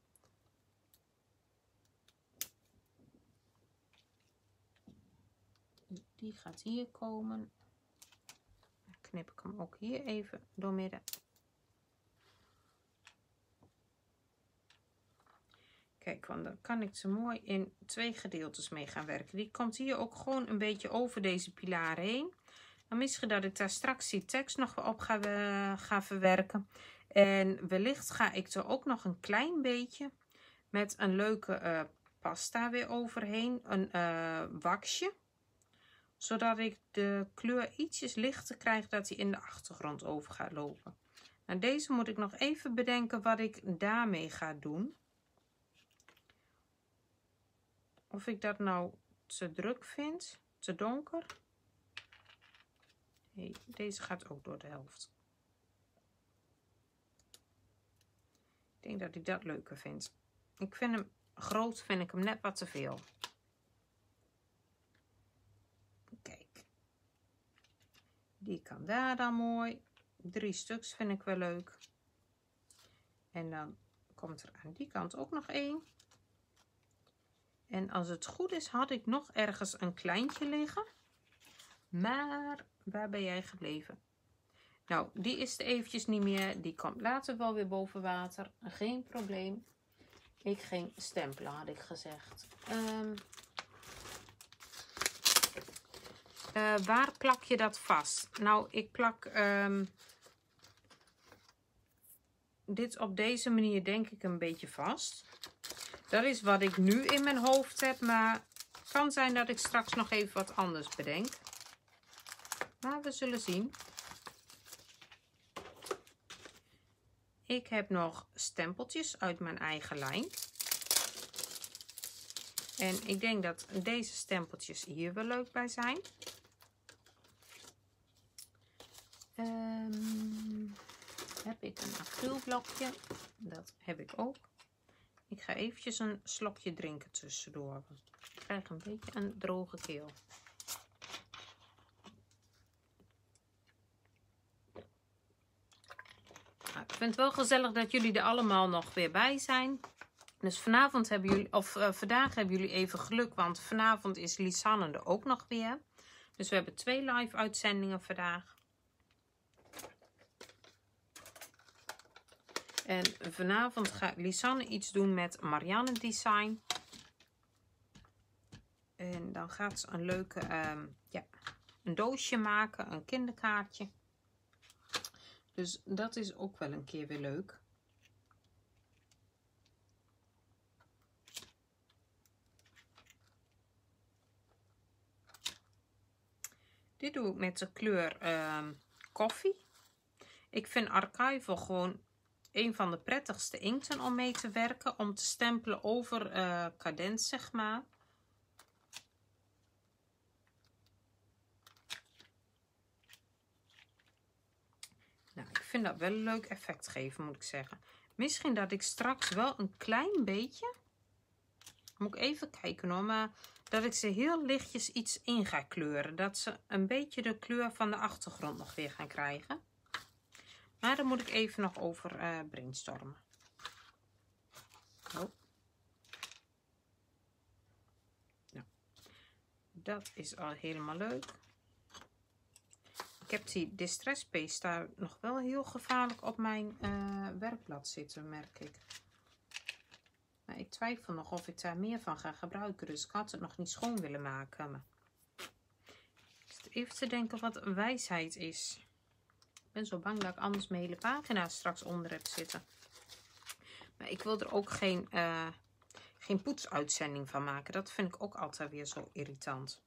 Die gaat hier komen. Dan knip ik hem ook hier even doormidden. Kijk, want dan kan ik ze mooi in 2 gedeeltes mee gaan werken. Die komt hier ook gewoon een beetje over deze pilaar heen. Dan misschien dat ik daar straks die tekst nog op ga verwerken. En wellicht ga ik er ook nog een klein beetje met een leuke pasta weer overheen. Een waxje. Zodat ik de kleur ietsjes lichter krijg dat hij in de achtergrond over gaat lopen. Nou, deze moet ik nog even bedenken wat ik daarmee ga doen. Of ik dat nou te druk vind, te donker. Nee, deze gaat ook door de helft. Ik denk dat ik dat leuker vind. Ik vind hem groot, vind ik hem net wat te veel. Kijk. Die kan daar dan mooi. 3 stuks vind ik wel leuk. En dan komt er aan die kant ook nog 1. En als het goed is, had ik nog ergens een kleintje liggen. Maar waar ben jij gebleven? Nou, die is er eventjes niet meer. Die komt later wel weer boven water. Geen probleem. Ik ging stempelen, had ik gezegd. Waar plak je dat vast? Nou, ik plak dit op deze manier denk ik een beetje vast. Dat is wat ik nu in mijn hoofd heb, maar het kan zijn dat ik straks nog even wat anders bedenk. Maar we zullen zien. Ik heb nog stempeltjes uit mijn eigen lijn. En ik denk dat deze stempeltjes hier wel leuk bij zijn. Heb ik een acrylblokje? Dat heb ik ook. Ik ga eventjes een slokje drinken tussendoor. Ik krijg een beetje een droge keel. Nou, ik vind het wel gezellig dat jullie er allemaal nog weer bij zijn. Dus vanavond hebben jullie, of vandaag hebben jullie even geluk, want vanavond is Lisanne er ook nog weer. Dus we hebben 2 live uitzendingen vandaag. En vanavond gaat Lisanne iets doen met Marianne Design. En dan gaat ze een leuke, een doosje maken, een kinderkaartje. Dus dat is ook wel een keer weer leuk. Dit doe ik met de kleur koffie. Ik vind Archival gewoon een van de prettigste inkten om mee te werken. Om te stempelen over cadent, zeg maar. Nou, ik vind dat wel een leuk effect geven, moet ik zeggen. Misschien dat ik straks wel een klein beetje... Moet ik even kijken hoor, maar dat ik ze heel lichtjes iets in ga kleuren. Dat ze een beetje de kleur van de achtergrond nog weer gaan krijgen. Maar daar moet ik even nog over brainstormen. Oh. Nou, dat is al helemaal leuk. Ik heb die Distress Paste daar nog wel heel gevaarlijk op mijn werkblad zitten, merk ik. Maar ik twijfel nog of ik daar meer van ga gebruiken. Dus ik had het nog niet schoon willen maken. Maar ik zit even te denken wat een wijsheid is. Ik ben zo bang dat ik anders mijn hele pagina straks onder heb zitten. Maar ik wil er ook geen poetsuitzending van maken. Dat vind ik ook altijd weer zo irritant.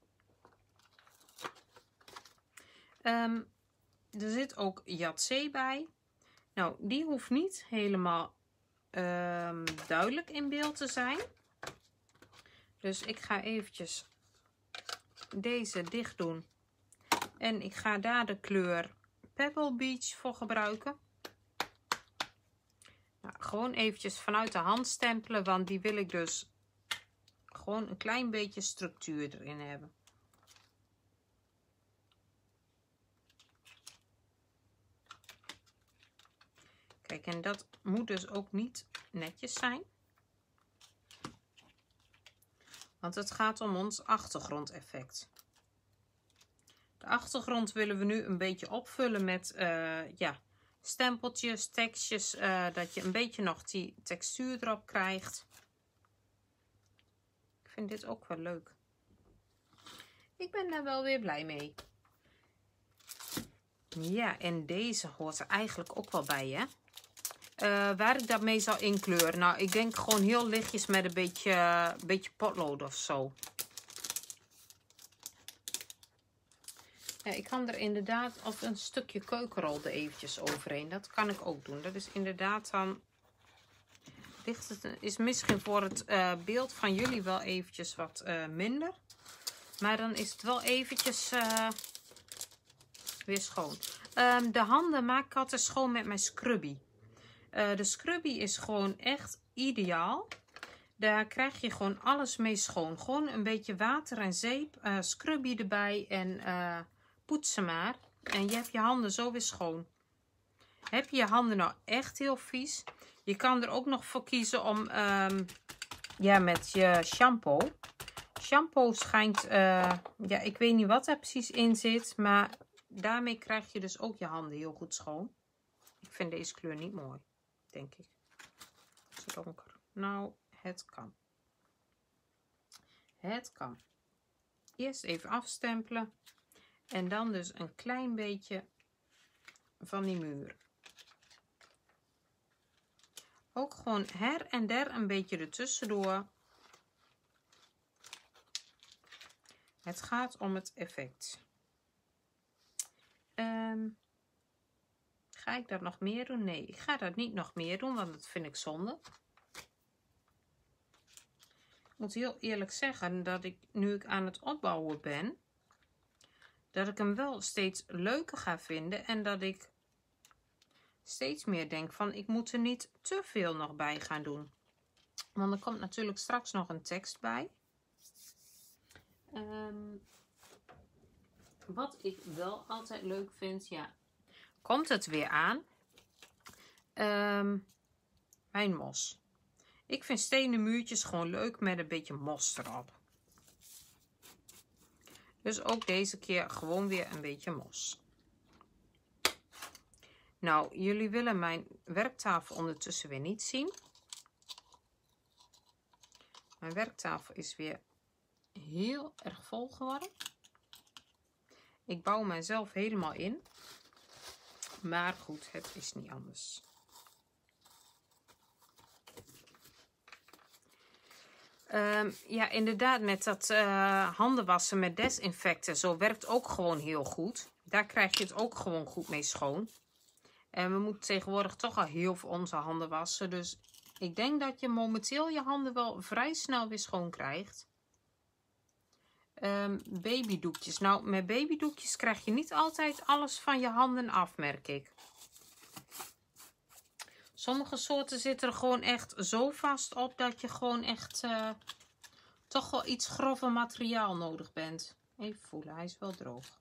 Er zit ook Yatzee bij. Nou, die hoeft niet helemaal duidelijk in beeld te zijn. Dus ik ga eventjes deze dicht doen. En ik ga daar de kleur Pebble Beach voor gebruiken. Nou, gewoon eventjes vanuit de hand stempelen, want die wil ik dus gewoon een klein beetje structuur erin hebben. Kijk, en dat moet dus ook niet netjes zijn. Want het gaat om ons achtergrondeffect. De achtergrond willen we nu een beetje opvullen met stempeltjes, tekstjes. Dat je een beetje nog die textuur erop krijgt. Ik vind dit ook wel leuk. Ik ben daar wel weer blij mee. Ja, en deze hoort er eigenlijk ook wel bij, hè. Waar ik dat mee zal inkleuren. Nou, ik denk gewoon heel lichtjes met een beetje potlood of zo. Ja, ik kan er inderdaad of een stukje keukenrol er eventjes overheen. Dat kan ik ook doen. Dat is inderdaad dan... is misschien voor het beeld van jullie wel eventjes wat minder. Maar dan is het wel eventjes weer schoon. De handen maak ik altijd schoon met mijn scrubby. De scrubby is gewoon echt ideaal. Daar krijg je gewoon alles mee schoon. Gewoon een beetje water en zeep, scrubby erbij en poetsen maar. En je hebt je handen zo weer schoon. Heb je je handen nou echt heel vies? Je kan er ook nog voor kiezen om, ja, met je shampoo. Shampoo schijnt, ja, ik weet niet wat er precies in zit, maar daarmee krijg je dus ook je handen heel goed schoon. Ik vind deze kleur niet mooi, denk ik. Het is donker. Nou, het kan. Het kan. Eerst even afstempelen. En dan dus een klein beetje van die muur. Ook gewoon her en der een beetje ertussendoor. Het gaat om het effect. Ga ik dat nog meer doen? Nee, ik ga dat niet nog meer doen, want dat vind ik zonde. Ik moet heel eerlijk zeggen dat ik, nu ik aan het opbouwen ben, dat ik hem wel steeds leuker ga vinden. En dat ik steeds meer denk van, ik moet er niet te veel nog bij gaan doen. Want er komt natuurlijk straks nog een tekst bij. Wat ik wel altijd leuk vind, ja, komt het weer aan. Mijn mos. Ik vind stenen muurtjes gewoon leuk met een beetje mos erop. Dus ook deze keer gewoon weer een beetje mos. Nou, jullie willen mijn werktafel ondertussen weer niet zien. Mijn werktafel is weer heel erg vol geworden. Ik bouw mijzelf helemaal in. Maar goed, het is niet anders. Ja, inderdaad, met dat handen wassen met desinfecten, zo werkt ook gewoon heel goed. Daar krijg je het ook gewoon goed mee schoon. En we moeten tegenwoordig toch al heel veel onze handen wassen. Dus ik denk dat je momenteel je handen wel vrij snel weer schoon krijgt. Babydoekjes. Nou, met babydoekjes krijg je niet altijd alles van je handen af, merk ik. Sommige soorten zitten er gewoon echt zo vast op dat je gewoon echt toch wel iets grover materiaal nodig bent. Even voelen, hij is wel droog.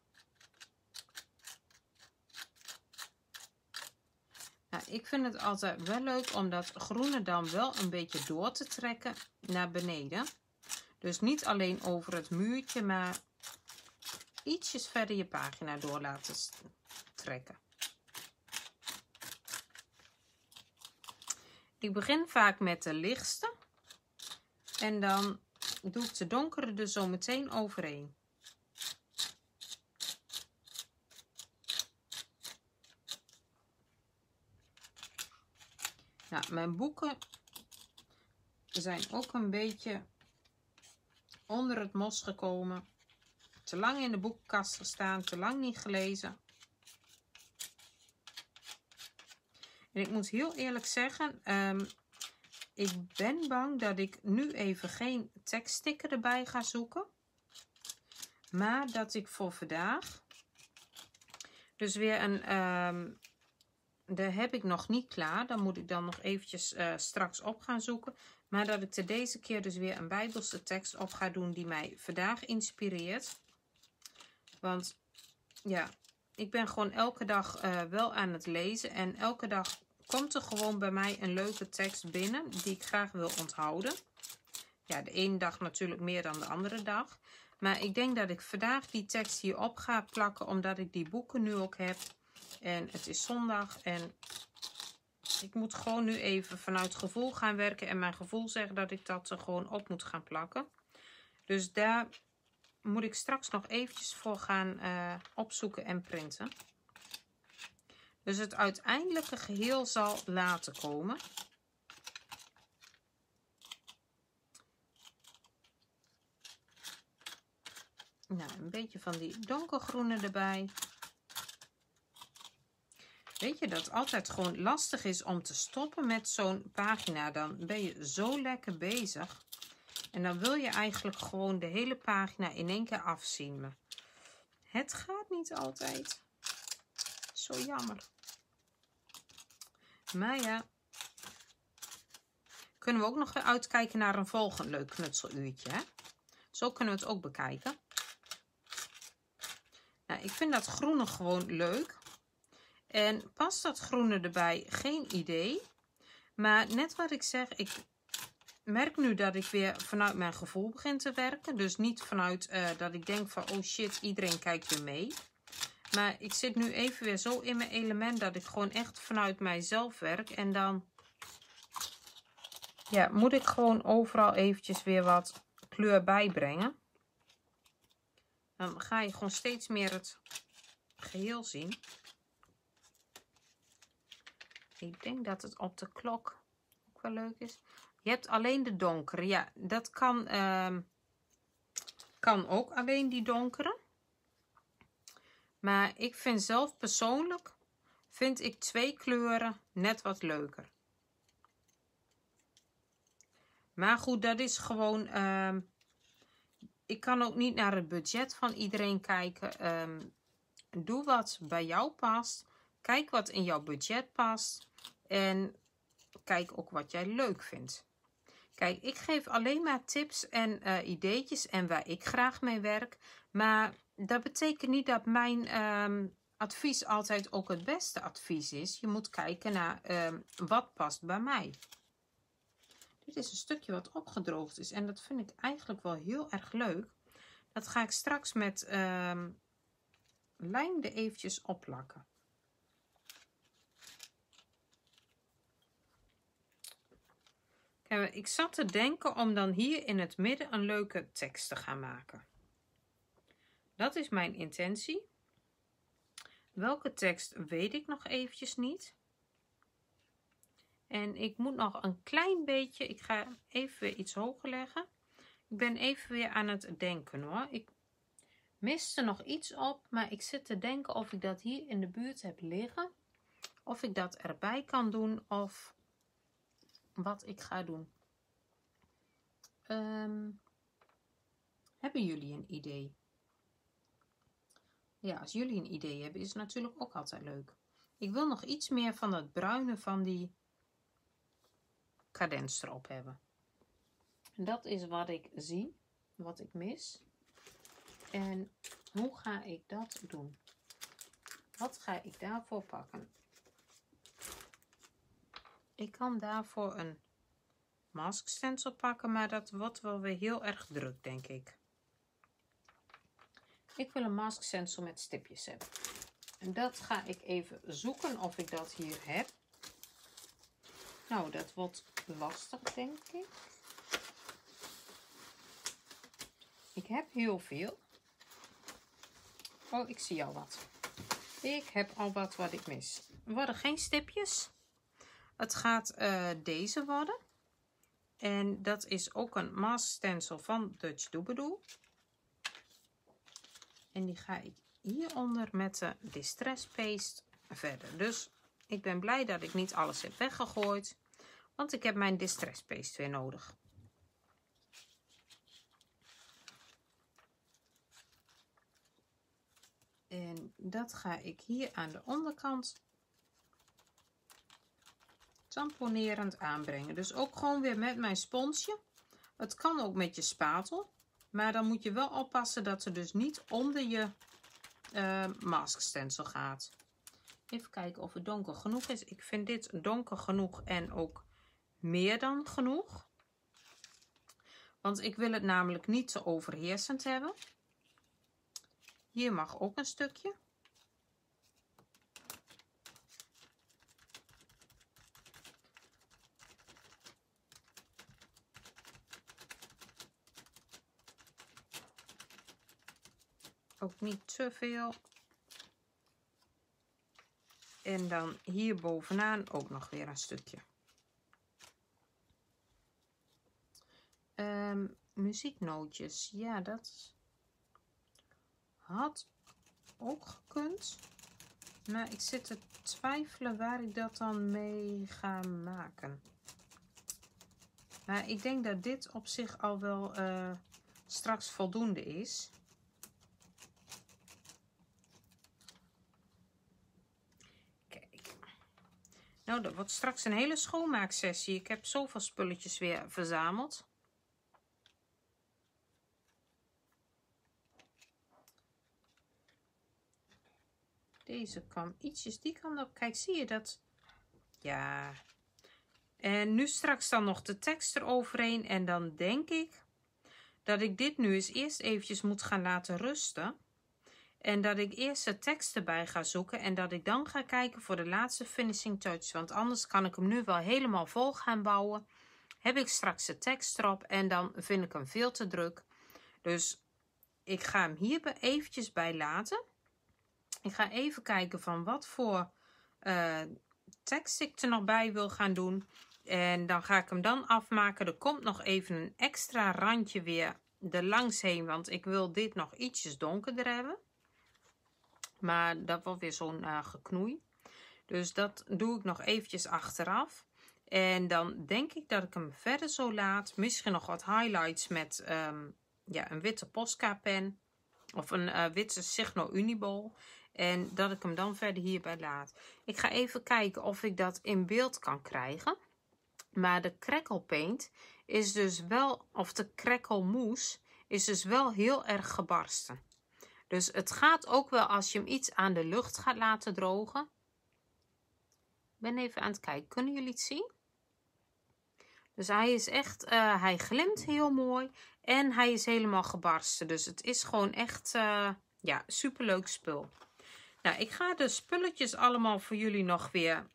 Nou, ik vind het altijd wel leuk om dat groene dan wel een beetje door te trekken naar beneden. Dus niet alleen over het muurtje, maar ietsjes verder je pagina door laten trekken. Ik begin vaak met de lichtste. En dan doe ik de donkere er zo meteen overheen. Nou, mijn boeken zijn ook een beetje onder het mos gekomen. Te lang in de boekenkast gestaan, te lang niet gelezen. En ik moet heel eerlijk zeggen, ik ben bang dat ik nu even geen tekststicker erbij ga zoeken. Maar dat ik voor vandaag dus weer een, daar heb ik nog niet klaar. Dan moet ik dan nog eventjes straks op gaan zoeken. Maar dat ik er deze keer dus weer een Bijbelse tekst op ga doen die mij vandaag inspireert. Want ja, ik ben gewoon elke dag wel aan het lezen. En elke dag komt er gewoon bij mij een leuke tekst binnen die ik graag wil onthouden. Ja, de ene dag natuurlijk meer dan de andere dag. Maar ik denk dat ik vandaag die tekst hierop ga plakken, omdat ik die boeken nu ook heb. En het is zondag en ik moet gewoon nu even vanuit gevoel gaan werken. En mijn gevoel zegt dat ik dat er gewoon op moet gaan plakken. Dus daar moet ik straks nog eventjes voor gaan opzoeken en printen. dus het uiteindelijke geheel zal laten komen. Nou, een beetje van die donkergroene erbij. Weet je dat het altijd gewoon lastig is om te stoppen met zo'n pagina? Dan ben je zo lekker bezig. En dan wil je eigenlijk gewoon de hele pagina in één keer afzien. Maar het gaat niet altijd. Zo jammer. Maar ja. Kunnen we ook nog uitkijken naar een volgend leuk knutseluurtje. Hè? Zo kunnen we het ook bekijken. Nou, ik vind dat groene gewoon leuk. En past dat groene erbij? Geen idee. Maar net wat ik zeg, ik merk nu dat ik weer vanuit mijn gevoel begin te werken. Dus niet vanuit dat ik denk van, oh shit, iedereen kijkt weer mee. Maar ik zit nu even weer zo in mijn element dat ik gewoon echt vanuit mijzelf werk. En dan ja, moet ik gewoon overal eventjes weer wat kleur bijbrengen. Dan ga je gewoon steeds meer het geheel zien. Ik denk dat het op de klok ook wel leuk is. Je hebt alleen de donkere. Ja, dat kan ook alleen die donkere. Maar ik vind zelf persoonlijk, vind ik 2 kleuren net wat leuker. Maar goed, dat is gewoon, ik kan ook niet naar het budget van iedereen kijken. Doe wat bij jou past. Kijk wat in jouw budget past. En kijk ook wat jij leuk vindt. Kijk, ik geef alleen maar tips en ideetjes en waar ik graag mee werk. Maar dat betekent niet dat mijn advies altijd ook het beste advies is. Je moet kijken naar wat past bij mij. Dit is een stukje wat opgedroogd is. En dat vind ik eigenlijk wel heel erg leuk. Dat ga ik straks met lijm er eventjes opplakken. Kijk, ik zat te denken om dan hier in het midden een leuke tekst te gaan maken. Dat is mijn intentie. Welke tekst weet ik nog eventjes niet. En ik moet nog een klein beetje, ik ga even weer iets hoger leggen. Ik ben even weer aan het denken hoor. Ik miste nog iets op, maar ik zit te denken of ik dat hier in de buurt heb liggen. Of ik dat erbij kan doen of wat ik ga doen. Hebben jullie een idee? Ja, als jullie een idee hebben is het natuurlijk ook altijd leuk. Ik wil nog iets meer van dat bruine van die cadens erop hebben. Dat is wat ik zie, wat ik mis. En hoe ga ik dat doen? Wat ga ik daarvoor pakken? Ik kan daarvoor een mask stencil pakken, maar dat wordt wel weer heel erg druk, denk ik. Ik wil een mask stencil met stipjes hebben. En dat ga ik even zoeken of ik dat hier heb. Nou, dat wordt lastig, denk ik. Ik heb heel veel. Oh, ik zie al wat. Ik heb al wat ik mis. Er worden geen stipjes. Het gaat deze worden. En dat is ook een mask stencil van Dutch Doobiedoe. En die ga ik hieronder met de Distress Paste verder. Dus ik ben blij dat ik niet alles heb weggegooid. Want ik heb mijn Distress Paste weer nodig. En dat ga ik hier aan de onderkant tamponerend aanbrengen. Dus ook gewoon weer met mijn sponsje. Het kan ook met je spatel. Maar dan moet je wel oppassen dat er dus niet onder je mask stencil gaat. Even kijken of het donker genoeg is. Ik vind dit donker genoeg en ook meer dan genoeg. Want ik wil het namelijk niet te overheersend hebben. Hier mag ook een stukje. Ook niet te veel. En dan hier bovenaan ook nog weer een stukje. Muzieknootjes. Ja, dat had ook gekund. Maar ik zit te twijfelen waar ik dat dan mee ga maken. Maar ik denk dat dit op zich al wel straks voldoende is. Kijk. Nou, dat wordt straks een hele schoonmaaksessie. Ik heb zoveel spulletjes weer verzameld. Deze kwam ietsjes die kant op. Kijk, zie je dat? Ja. En nu straks dan nog de tekst eroverheen. En dan denk ik dat ik dit nu eens eerst eventjes moet gaan laten rusten. En dat ik eerst de tekst erbij ga zoeken. En dat ik dan ga kijken voor de laatste finishing touch. Want anders kan ik hem nu wel helemaal vol gaan bouwen. Heb ik straks de tekst erop. En dan vind ik hem veel te druk. Dus ik ga hem hier eventjes bij laten. Ik ga even kijken van wat voor tekst ik er nog bij wil gaan doen. En dan ga ik hem dan afmaken. Er komt nog even een extra randje weer er langs heen. Want ik wil dit nog ietsjes donkerder hebben. Maar dat wordt weer zo'n geknoei. Dus dat doe ik nog eventjes achteraf. En dan denk ik dat ik hem verder zo laat. Misschien nog wat highlights met ja, een witte Posca pen. Of een witte Signo Uniball. En dat ik hem dan verder hierbij laat. Ik ga even kijken of ik dat in beeld kan krijgen. Maar de Crackle Paint is dus wel, of de Crackle Mousse is dus wel heel erg gebarsten. Dus het gaat ook wel als je hem iets aan de lucht gaat laten drogen. Ik ben even aan het kijken. Kunnen jullie het zien? Dus hij is echt, hij glimt heel mooi. En hij is helemaal gebarsten. Dus het is gewoon echt, ja, superleuk spul. Nou, ik ga de spulletjes allemaal voor jullie nog weer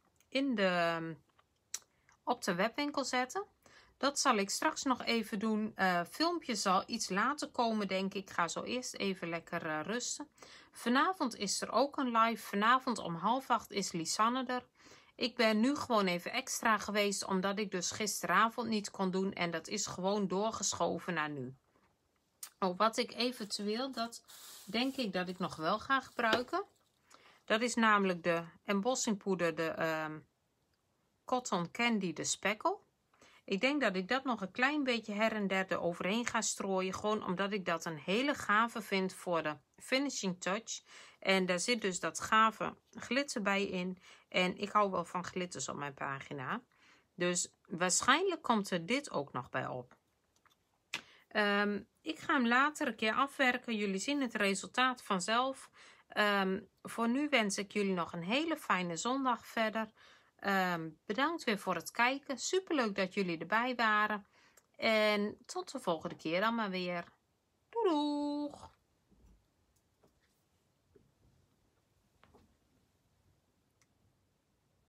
op de webwinkel zetten. Dat zal ik straks nog even doen. Filmpje zal iets later komen, denk ik. Ik ga zo eerst even lekker rusten. Vanavond is er ook een live. Vanavond om 7:30 is Lisanne er. Ik ben nu gewoon even extra geweest, omdat ik dus gisteravond niet kon doen. En dat is gewoon doorgeschoven naar nu. Oh, wat ik eventueel, dat denk ik dat ik nog wel ga gebruiken. Dat is namelijk de embossingpoeder, de Cotton Candy, de Speckle. Ik denk dat ik dat nog een klein beetje her en der eroverheen ga strooien. Gewoon omdat ik dat een hele gave vind voor de finishing touch. En daar zit dus dat gave glitter bij in. En ik hou wel van glitters op mijn pagina. Dus waarschijnlijk komt er dit ook nog bij op. Ik ga hem later een keer afwerken. Jullie zien het resultaat vanzelf. Voor nu wens ik jullie nog een hele fijne zondag verder. Bedankt weer voor het kijken. Superleuk dat jullie erbij waren. En tot de volgende keer dan maar weer. Doei doeg!